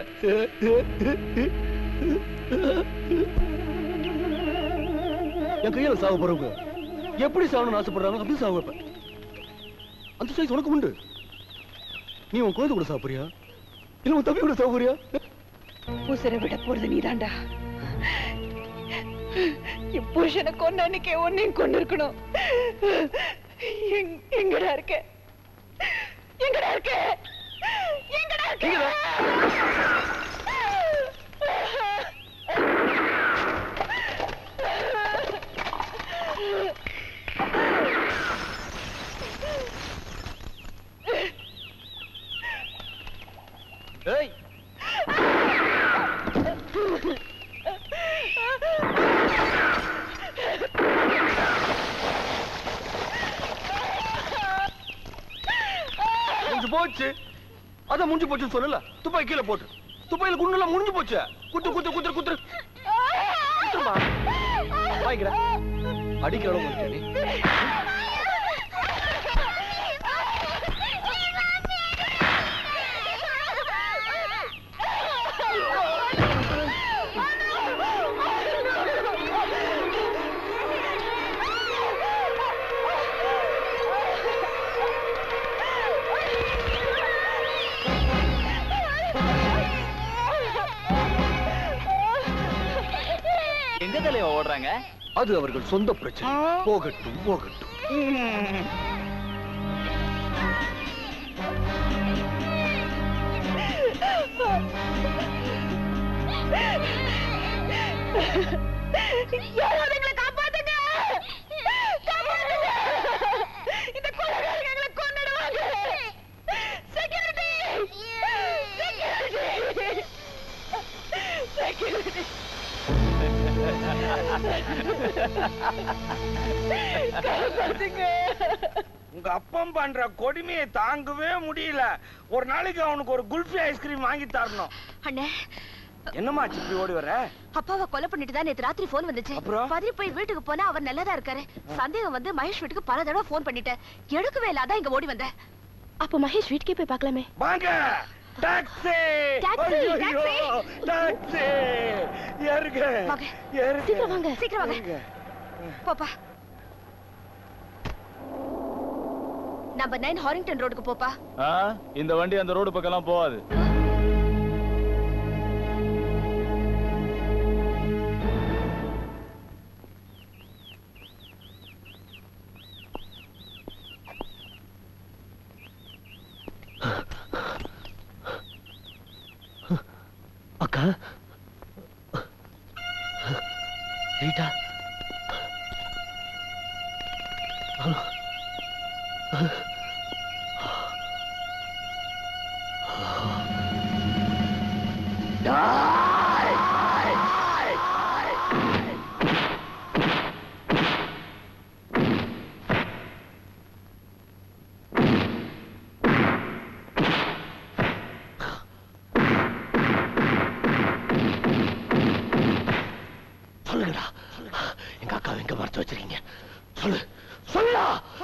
என் கையில சாக போறவங்க எப்படி சாகணும்னு ஆசைப்படுறாங்க அப்படி சாக வைப்பேன். அந்த சைஸ் உனக்கு உண்டு. நீ உன் குழந்தை கூட சாப்பிடுறியா இல்ல உன் தம்பி கூட சாப்பிடுறியா? உசுரை விட போறது நீதாண்டா. என் புருஷனை கொன்ன அன்னைக்கே ஒன்னையும் கொண்டு இருக்கணும். எங்கடா இருக்க? எங்கடா இருக்க? எங்கடா இருக்க? ஏய் முடிஞ்சு போச்சு. அத முடிஞ்சு போச்சுன்னு சொல்லல. துப்பாக்கி கீழே போட்டு துப்பாக்கில குண்டுலாம் முடிஞ்சு போச்சு. குத்து குத்து குத்து குத்து குத்துமா வாங்கிக்கிற அடிக்கிற அளவு முடிச்சா நீ. எங்க தலைவா ஓடுறாங்க? அது அவர்கள் சொந்த பிரச்சனை. போகட்டும் போகட்டும். யாராவது எங்களை காப்பாத்துங்க! காப்பாத்துங்க! இந்த கொலைகாரங்க எங்களை கொன்னுடுவாங்க! செக்யூரிட்டி! செக்யூரிட்டி! செக்யூரிட்டி! உங்க அப்பம் பண்ற கொடுமையை தாங்கவே முடியல. ஒரு நாளைக்கு அவனுக்கு ஒரு குல்ஃபி ஐஸ்கிரீம் வாங்கி தரணும். அண்ணே, என்னமா இப்படி ஓடி வர? அப்பாவை கொலை பண்ணிட்டு தான் நேத்து ராத்திரி போன் வந்துச்சு. பதறி போய் வீட்டுக்கு போனா அவர் நல்லதா இருக்காரு. சந்தேகம் வந்து மகேஷ் வீட்டுக்கு பல தடவை போன் பண்ணிட்டேன். எடுக்கவே இல்ல. அதான் இங்க ஓடி வந்தேன். அப்ப மகேஷ் வீட்டுக்கே போய் பார்க்கலாமே. வாங்க. டாக்ஸி! டாக்ஸி! டாக்ஸி! டாக்ஸி! ஏறுங்க. வாங்க. ஏறுங்க. சீக்கிரம் வாங்க. சீக்கிரம் வாங்க. போப்பா. நம்பர் நைன் ஹாரிங்டன் ரோடுக்கு போப்பா. இந்த வண்டி அந்த ரோடு பக்கம்லாம் போகாது. அக்கா ரீட்டா சொல்லுங்கடா, எங்க அக்காவை எங்க மறைச்சு வச்சிருக்கீங்க? சொல்லு சொல்லுடா.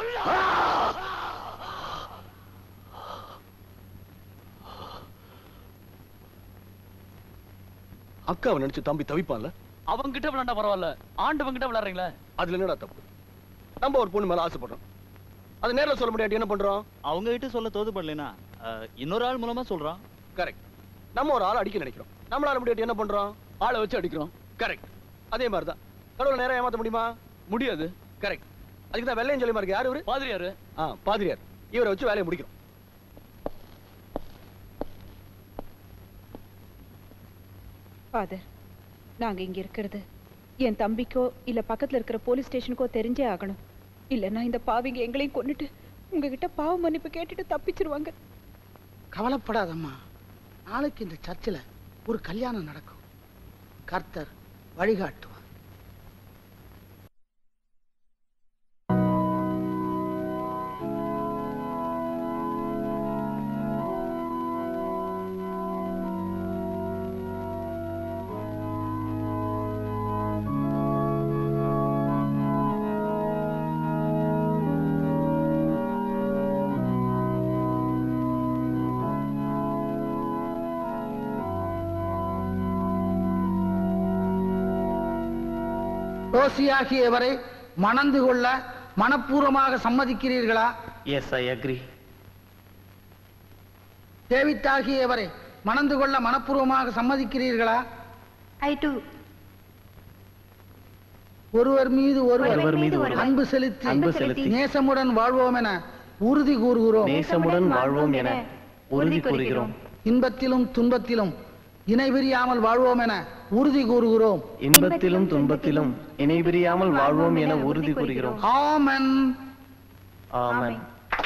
அக்காவை நினைச்சு தம்பி தவிப்பான்ல? அவங்க கிட்ட விளையாண்டா பரவாயில்ல, ஆண்டவங்க கிட்ட விளையாடுறீங்களா? அதுல என்னடா தப்பு? நம்ம ஒரு பொண்ணு மேல ஆசைப்படுறோம், அது நேரில் சொல்ல முடியாட்டி என்ன பண்றோம்? அவங்க கிட்ட சொல்ல தோது படலைனா இன்னொரு ஆள் மூலமா சொல்றோம். கரெக்ட். நம்ம ஒரு ஆள் அடிக்க நினைக்கிறோம், நம்மளால முடியாட்டி என்ன பண்றோம்? ஆளை வச்சு அடிக்கிறோம். கரெக்ட். அதே மாதிரிதான் கடவுளை நேரம் ஏமாத்த முடியுமா? முடியாது. கரெக்ட். அதுக்கு தான் வெள்ளையும் சொல்லி மார்க்கு. யாரு இவரு? பாதிரியாரு. ஆ, பாதிரியார். இவரை வச்சு வேலையை முடிக்கிறோம். ஃபாதர், நாங்க இங்க இருக்கிறது என் தம்பிக்கோ இல்ல பக்கத்துல இருக்கிற போலீஸ் ஸ்டேஷனுக்கோ தெரிஞ்சே ஆகணும். இல்லன்னா இந்த பாவிங்க எங்களையும் கொன்னுட்டு உங்ககிட்ட பாவ மன்னிப்பு கேட்டுட்டு தப்பிச்சிருவாங்க. கவலைப்படாதம்மா, நாளைக்கு இந்த சர்ச்சில் ஒரு கல்யாணம் நடக்கும். கர்த்தர் வழிகாட்டுவார். ரோசியாகியவரை மணந்து கொள்ள மனப்பூர்வமாக சம்மதிக்கிறீர்களா? Yes, I agree. டேவிட் ஆகியவரை மணந்து கொள்ள மனப்பூர்வமாக சம்மதிக்கிறீர்களா? ஐ டு. ஒருவர் மீது ஒருவர் மீது அன்பு செலுத்தி அன்பு செலுத்தி நேசமுடன் வாழ்வோம் என உறுதி கூறுகிறோம். நேசமுடன் வாழ்வோம் என உறுதி கூறுகிறோம். இன்பத்திலும் துன்பத்திலும் இணைபிரியாமல் வாழ்வோம் என உறுதி கூறுகிறோம். இன்பத்திலும் துன்பத்திலும் இணைபிரியாமல் வாழ்வோம் என உறுதி கூறுகிறோம். ஆமென். ஆமென்.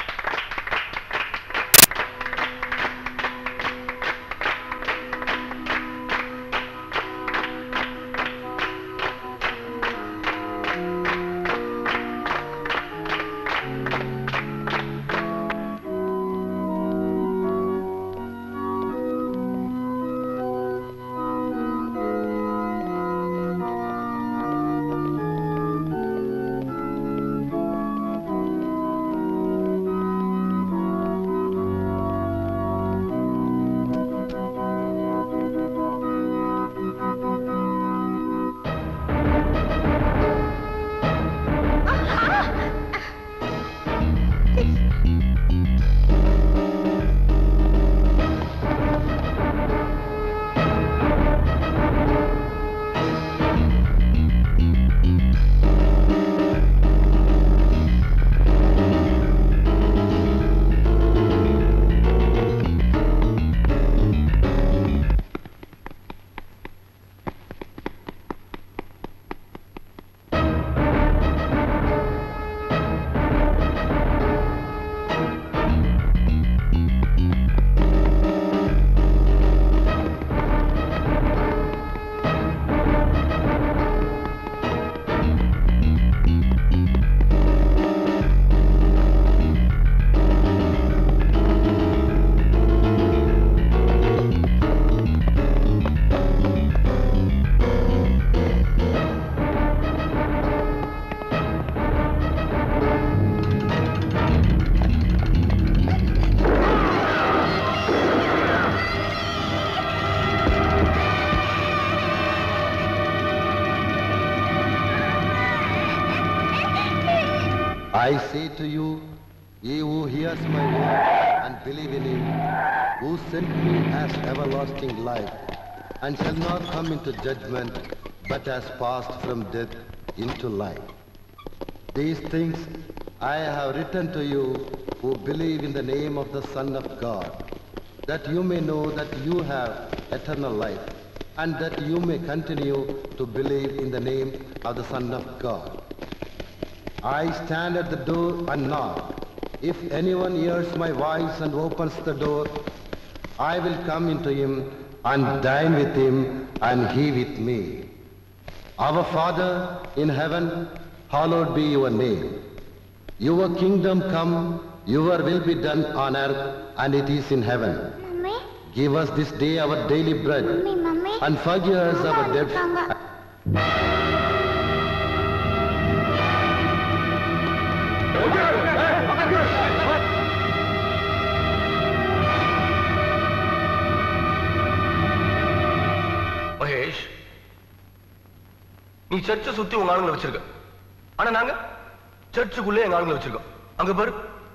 I say to you, he who hears my word and believe in him, who sent me has everlasting life, and shall not come into judgment, but has passed from death into life. These things I have written to you who believe in the name of the Son of God, that you may know that you have eternal life, and that you may continue to believe in the name of the Son of God. I stand at the door and knock. If anyone hears my voice and opens the door, I will come into him and dine with him and he with me. Our Father in heaven, hallowed be your name. Your kingdom come, your will be done on earth and it is in heaven. Mummy? Give us this day our daily bread, Mummy, Mummy? and forgive us our debts. Mahesh, நீ சர்ச்சை சுத்தி உங்க ஆளுங்களை வச்சிருக்க, ஆனா நாங்க சர்ச்சுக்குள்ளே எங்க ஆளுங்களை வச்சிருக்கோம். அங்க பாரு,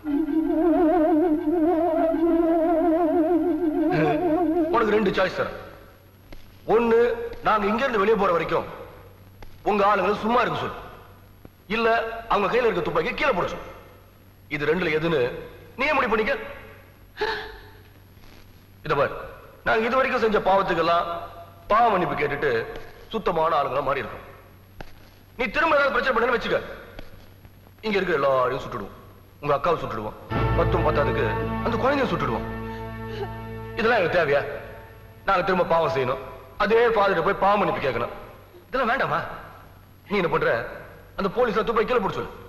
உனக்கு ரெண்டு சாய்ஸ் தரேன். ஒண்ணு, நாங்க இங்க இருந்து வெளியே போற வரைக்கும் உங்க ஆளுங்களை சும்மா இருக்க சொல்லு, இல்ல அவங்க கையில இருக்க துப்பாக்கி கீழே போட சொல்லு. இது ரெண்டுல எதுன்னு நீயே முடிவு பண்ணிக்க. இத பாரு, நாங்க இது வரைக்கும் செஞ்ச பாவத்துக்கெல்லாம் பாவ மன்னிப்பு கேட்டுட்டு சுத்தமான ஆளுங்களா மாறி இருக்கோம். நீ திரும்ப ஏதாவது பிரச்சனை பண்ணு வச்சுக்க, இங்க இருக்க எல்லாரையும் சுட்டுடுவோம். உங்க அக்காவை சுட்டுடுவோம், பத்தும் பத்தாதுக்கு அந்த குழந்தைய சுட்டுடுவோம். இதெல்லாம் எனக்கு தேவையா? நாங்க திரும்ப பாவம் செய்யணும், அதே ஃபாதர்ட்ட போய் பாவ மன்னிப்பு கேட்கணும். இதெல்லாம் வேண்டாமா? நீ என்ன பண்ற? அந்த போலீஸ்ல துப்பாக்கி கீழே போட சொல்லு.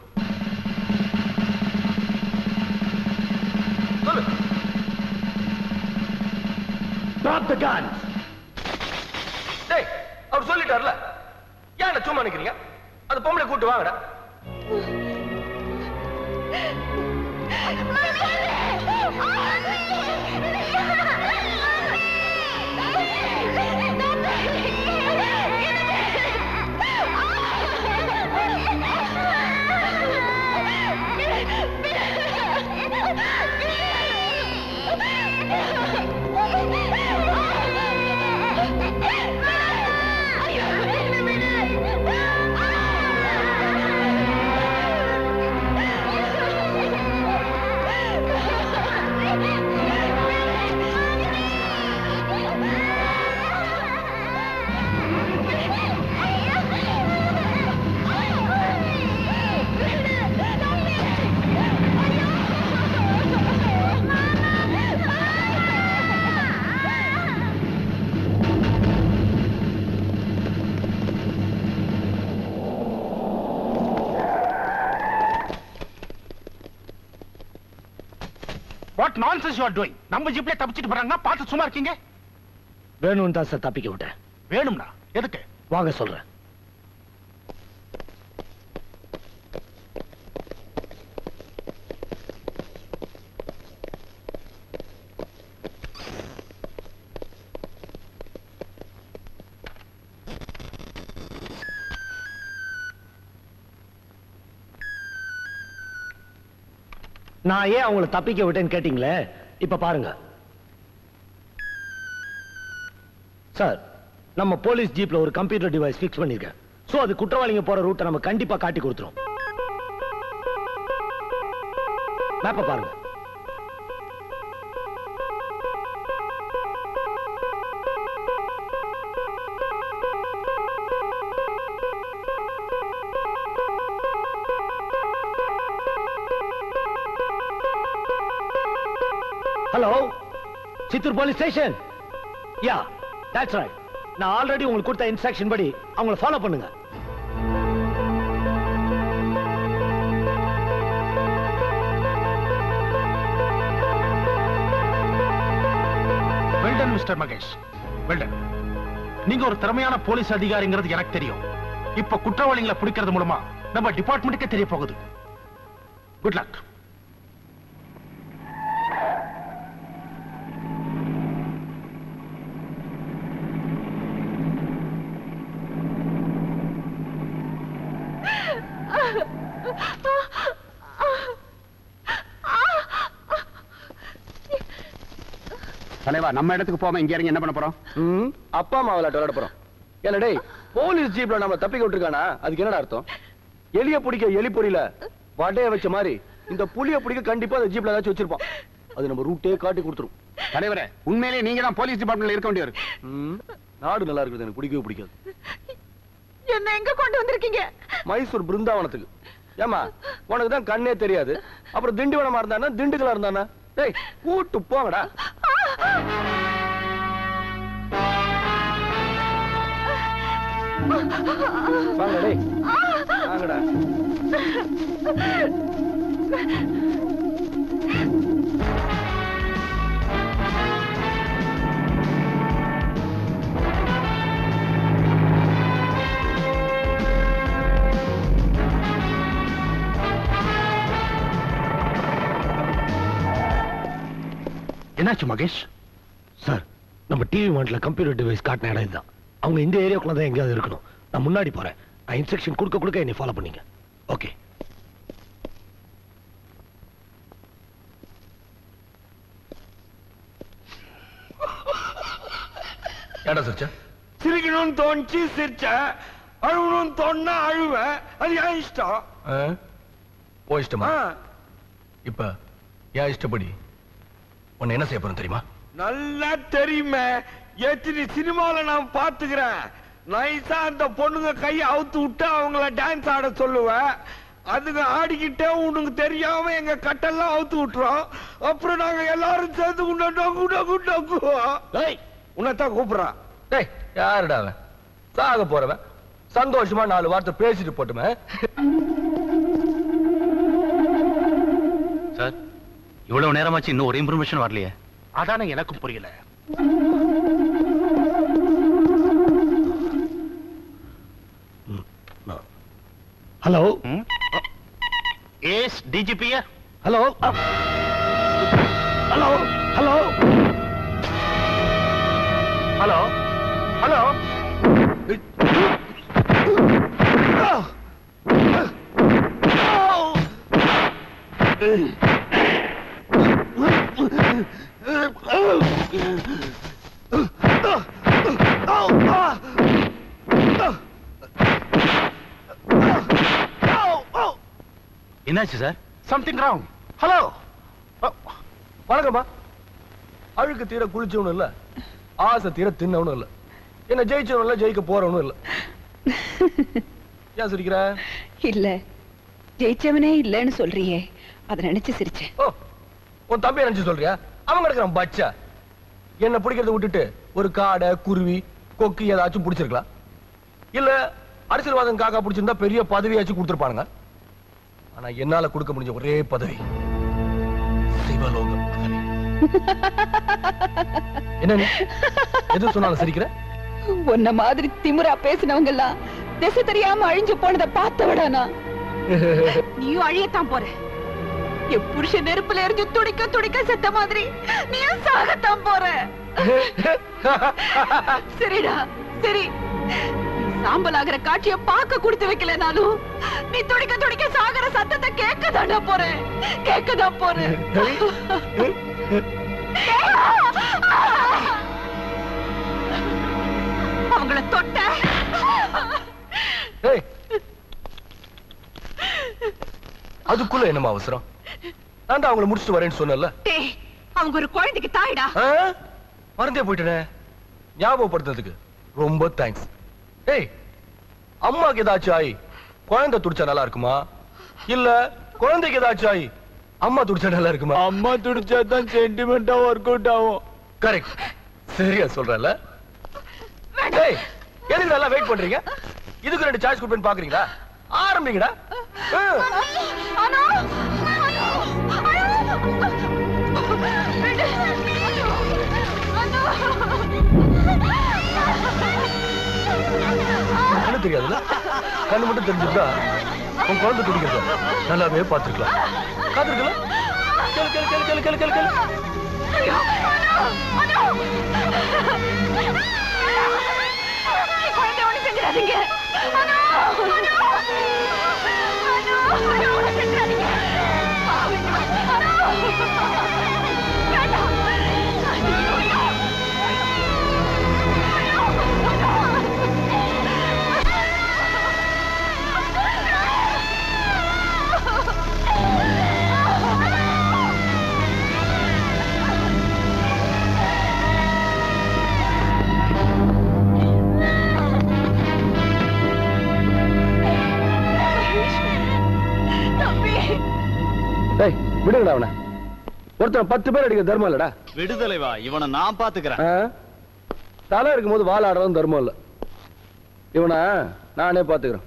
சொல்லு. Drop the guns. டேய், அவர் சொல்லிட்டார்ல, ஏன் சும்மா நிக்கிறீங்க? அந்த பொம்பளை கூட்டு வாங்கடா. What nonsense you are doing? நம்ம ஜீப்ல தப்பிச்சிட்டு போறாங்க, பார்த்து சும்மா இருக்கீங்க? வேணும் தான் சார் தப்பிக்க விட்டேன். வேணும்னா எதுக்கு? வாங்க சொல்றேன். நான் ஏன் அவங்கள தப்பிக்க விட்டேன்னு கேட்டீங்களே, இப்ப பாருங்க சார். நம்ம போலீஸ் ஜீப்ல ஒரு கம்ப்யூட்டர் டிவைஸ் பிக்ஸ் பண்ணிருக்கேன். சோ அது குற்றவாளிங்க போற ரூட்டை நம்ம கண்டிப்பா காட்டி கொடுத்துரும். மேப்ப பாருங்க. Hello, Chittoor police station. Yeah, that's right. நான் ஆல்ரெடி உங்களுக்கு கொடுத்த இன்ஸ்ட்ரக்ஷன் படி அவங்கள ஃபாலோ பண்ணுங்க. Well done mister Mahesh, well done. நீங்க ஒரு திறமையான போலீஸ் அதிகாரிங்கிறது எனக்கு தெரியும். இப்ப குற்றவாளிகளை பிடிக்கிறது மூலமா நம்ம டிபார்ட்மெண்ட்டுக்கே தெரிய போகுது. Good luck. தலைவா, நம்ம இடத்துக்கு போகாம இங்க இறங்கி என்ன பண்ண போறோம்? அப்பா அம்மா விளையாட்டு விளையாட போறோம். என்னடே, போலீஸ் ஜீப்ல நம்ம தப்பிக்க விட்டுருக்கானா? அதுக்கு என்னடா அர்த்தம்? எலிய பிடிக்க எலி பொறியில வடைய வச்ச மாதிரி இந்த புலிய பிடிக்க கண்டிப்பா அந்த ஜீப்ல ஏதாச்சும் வச்சிருப்பான். அது நம்ம ரூட்டே காட்டி கொடுத்துரும். தலைவரே, உண்மையிலேயே நீங்க தான் போலீஸ் டிபார்ட்மெண்ட்ல இருக்க வேண்டியவர். நாடு நல்லா இருக்குது, எனக்கு பிடிக்கவே பிடிக்காது. என்ன எங்க கொண்டு வந்திருக்கீங்க? மைசூர் பிருந்தாவனத்துக்கு. ஏமா, உனக்கு தான் கண்ணே தெரியாது. அப்புறம் திண்டிவனமா இருந்தானா திண்டுக்கலா இருந்தானா? டேய், கூட்டு போங்கடா. வாங்கடா டேய், வாங்கடா. என்னாச்சு மகேஷ்? சார், நம்ம டிவி மாண்ட்ல கம்ப்யூட்டர் டிவைஸ் காட்டின இடம் இதுதான். அவங்க இந்த ஏரியாக்குள்ள தான் எங்கேயாவது இருக்கணும். நான் முன்னாடி போறேன். நான் இன்ஸ்ட்ரக்ஷன் கொடுக்க கொடுக்க என்னை ஃபாலோ பண்ணீங்க. ஓகே. ஏடா சிரிச்சா? சிரிக்கணும்னு தோணுச்சு சிரிச்ச, அழுவணும்னு தோணுனா அழுவேன். அது என் இஷ்டம். ஓ இஷ்டமா? இப்ப என் இஷ்டப்படி உன்னை என்ன செய்ய போறேன் தெரியுமா? நல்லா தெரியுமே. எத்தனை சினிமால நான் பாத்துக்கிறேன். நைஸா அந்த பொண்ணுங்க கையை அவுத்து விட்டு அவங்கள டான்ஸ் ஆட சொல்லுவேன். அதுங்க ஆடிக்கிட்டே உனக்கு தெரியாம எங்க கட்டெல்லாம் அவுத்து விட்டுறோம். அப்புறம் நாங்க எல்லாரும் சேர்ந்து உன்னதான் கூப்பிடுறான். டேய், யாருடா அவன்? சாக போறவன். சந்தோஷமா நாலு வார்த்தை பேசிட்டு போட்டுமே. சார், இவ்வளவு நேரமாச்சு இன்னும் ஒரு இன்ஃபர்மேஷன் வரலையே. அதானே எனக்கும் புரியல. Hello, yes DGP. Hello hello hello hello hello. என்னாச்சு சார்? Something wrong. ஹலோ, வணக்கம்மா. அழுக்கு தீர குளிச்சவனும் இல்ல, ஆசை தீர தின்னவனும் இல்ல, என்ன ஜெயிச்சவனும் இல்ல, ஜெயிக்க போறவனும் இல்ல. ஏன் சிரிக்கிற? இல்ல, ஜெயிச்சவனே இல்லன்னு சொல்றியே, அத நினைச்சு சிரிச்சேன். ஓ, உன் தம்பியை நினைச்சு சொல்றியா? அவன் கிடக்குறான் பச்சா. என்ன பிடிக்கிறத விட்டுட்டு ஒரு காடை, குருவி, கொக்கு ஏதாச்சும் பிடிச்சிருக்கலாம். இல்ல அரசியல்வாதம் காக்கா பிடிச்சிருந்தா பெரிய பதவியாச்சும் கொடுத்துருப்பானுங்க. ஆனா என்னால கொடுக்க முடிஞ்ச ஒரே பதவி சிவலோகம் பதவி. என்ன நீ எது சொன்னாலும் சிரிக்கிற? உன்ன மாதிரி திமிரா பேசினவங்க எல்லாம் திசை தெரியாம அழிஞ்சு போனதை பார்த்தவடானா நீயும் அழியத்தான் போற. என் புருஷன் நெருப்புல எரிஞ்சு துடிக்க துடிக்க செத்த மாதிரி நீயும் சாகத்தான் போற. சரிடா சரி, சாம்பல் ஆகிற காட்சிய பார்க்க கொடுத்து வைக்கலனாலும் நீ துடிக்க துடிக்க சாகர சத்தத்தை கேட்கதானா போற, கேட்கதான் போற. அவங்கள தொட்ட அதுக்குள்ள என்னமா அவசரம்? நான் தான் அவங்கள முடிச்சுட்டு வரேன்னு சொன்னல. அவங்க ஒரு குழந்தைக்கு தாய்டா. மறந்தே போயிட்டேனே, ஞாபகப்படுத்துறதுக்கு ரொம்ப தேங்க்ஸ். ஏய், அம்மாக்கு ஏதாச்சும் ஆயி குழந்தை துடிச்சா நல்லா இருக்குமா, இல்ல குழந்தைக்கு ஏதாச்சும் ஆயி அம்மா துடிச்சா நல்லா இருக்குமா? அம்மா துடிச்சா தான் சென்டிமெண்டா ஒர்க் அவுட் ஆகும். கரெக்ட், சரியா சொல்றல. ஏய், எதுக்கு நல்லா வெயிட் பண்றீங்க? இதுக்கு ரெண்டு சாய்ஸ் கொடுப்பேன்னு பாக்குறீங்களா? ஆரம்பிங்கடா. என்ன தெரியாதுல்ல, கண்ணு மட்டும் தெரிஞ்சுட்டா உன் குழந்தை துடிக்கிறது நல்லாவே பார்த்துருக்கலாம். காத்திருக்கலாம். கேளு கேளு கேளு கேளு கேளு கேளு கேளு. குழந்தை ஒண்ணு செஞ்சிடாதீங்க. டேய், விடுங்கடா அவனை. ஒருத்தன் பத்து பேர் அடிக்க தர்மம் இல்லடா. விடுதலைவா, இவனை நான் பாத்துக்கிறேன். தலை இருக்கும்போது வாழ ஆடுறதும் தர்மம் இல்ல. இவனை நானே பாத்துக்கிறேன்.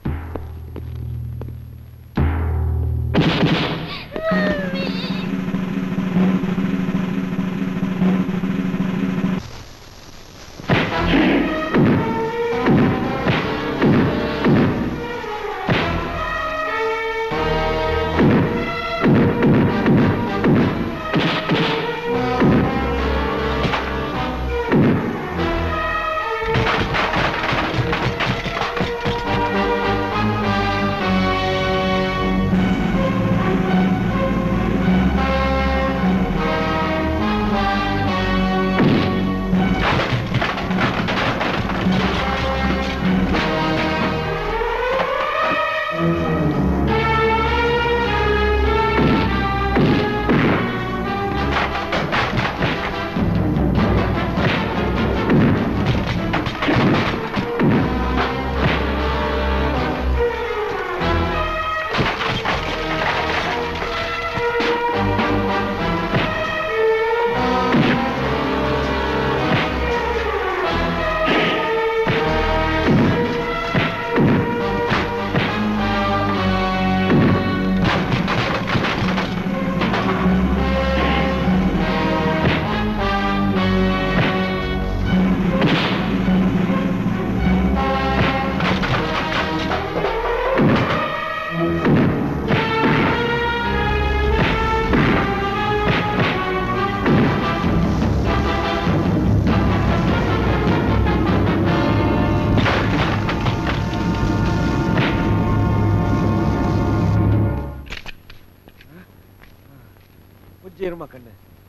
இருமா கண்ணு,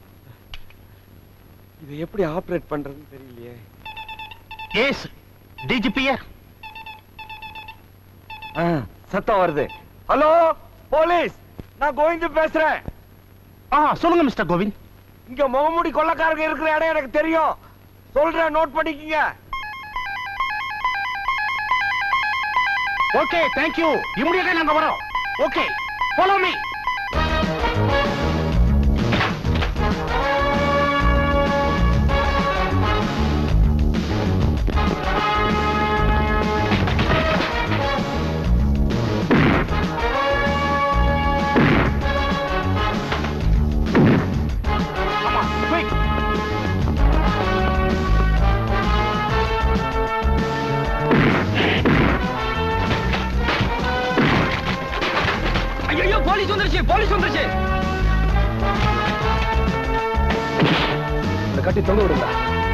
இதை எப்படி ஆபரேட் பண்றதுன்னு தெரியலையே. எஸ் டிஜிபியா, சத்தம் வருது. ஹலோ போலீஸ், நான் கோவிந்த் பேசுறேன். ஆ சொல்லுங்க மிஸ்டர் கோவிந்த். இங்க முகமூடி கொள்ளக்காரங்க இருக்கிற இடம் எனக்கு தெரியும், சொல்றேன், நோட் பண்ணிக்கங்க. Okay, thank you. இமிடியேட்டா நாங்க வரோம். Okay, follow me. வந்துருச்சு போலீஸ் வந்துருச்சு கட்டி தொங்க விடுங்க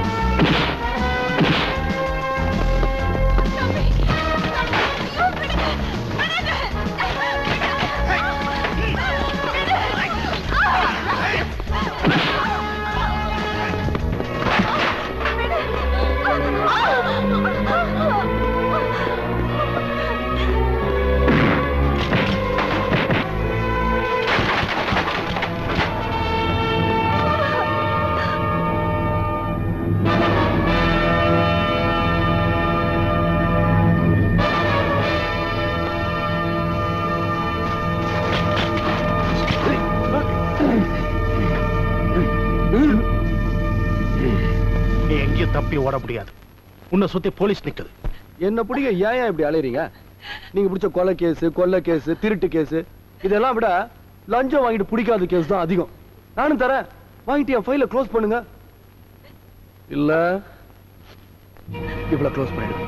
தப்பி ஓட முடியாது உன்னை சுத்தி போலீஸ் நிக்குது என்ன பிடிக்க ஏன் ஏன் இப்படி அலையறீங்க நீங்க பிடிச்ச கொலை கேஸ் கொள்ளை கேஸ் திருட்டு கேஸ் இதெல்லாம் விட லஞ்சம் வாங்கிட்டு பிடிக்காத கேஸ் தான் அதிகம் நானும் தரேன் வாங்கிட்டு என் ஃபைல க்ளோஸ் பண்ணுங்க இல்ல இவ்வளவு க்ளோஸ் பண்ணிடுங்க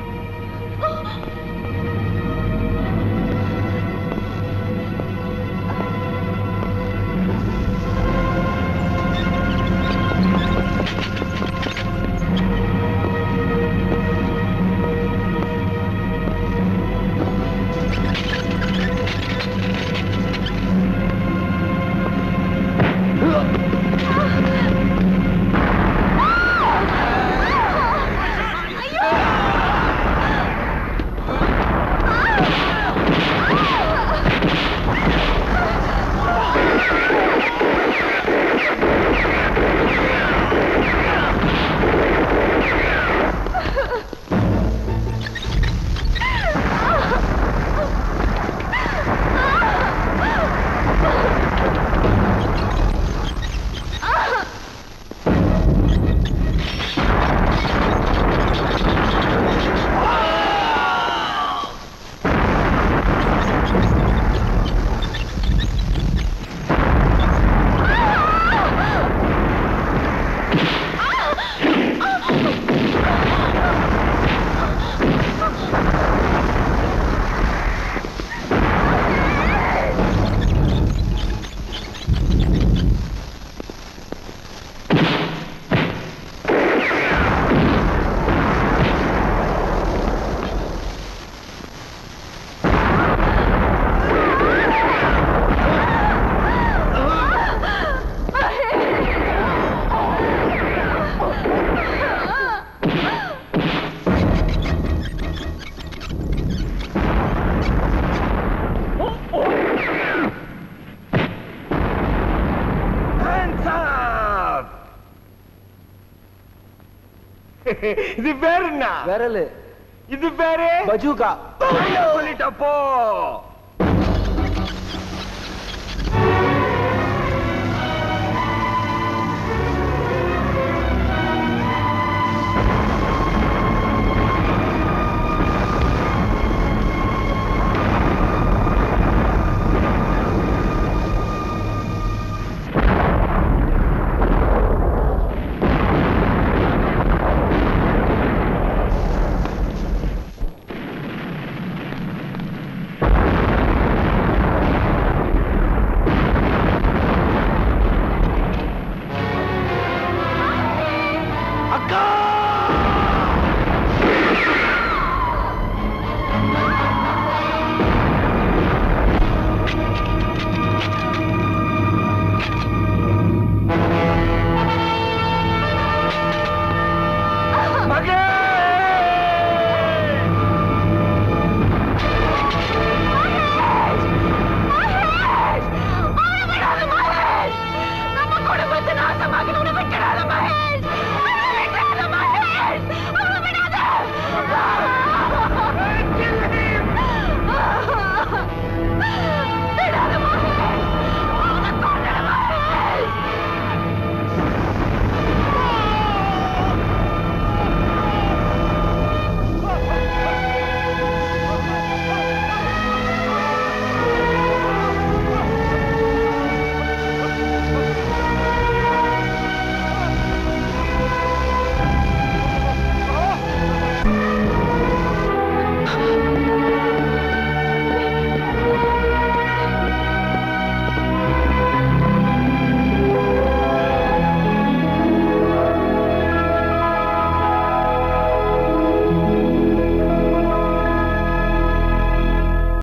இது பேரு என்ன விரலு இது பேரு பஜூகா சொல்லிட்டப்போ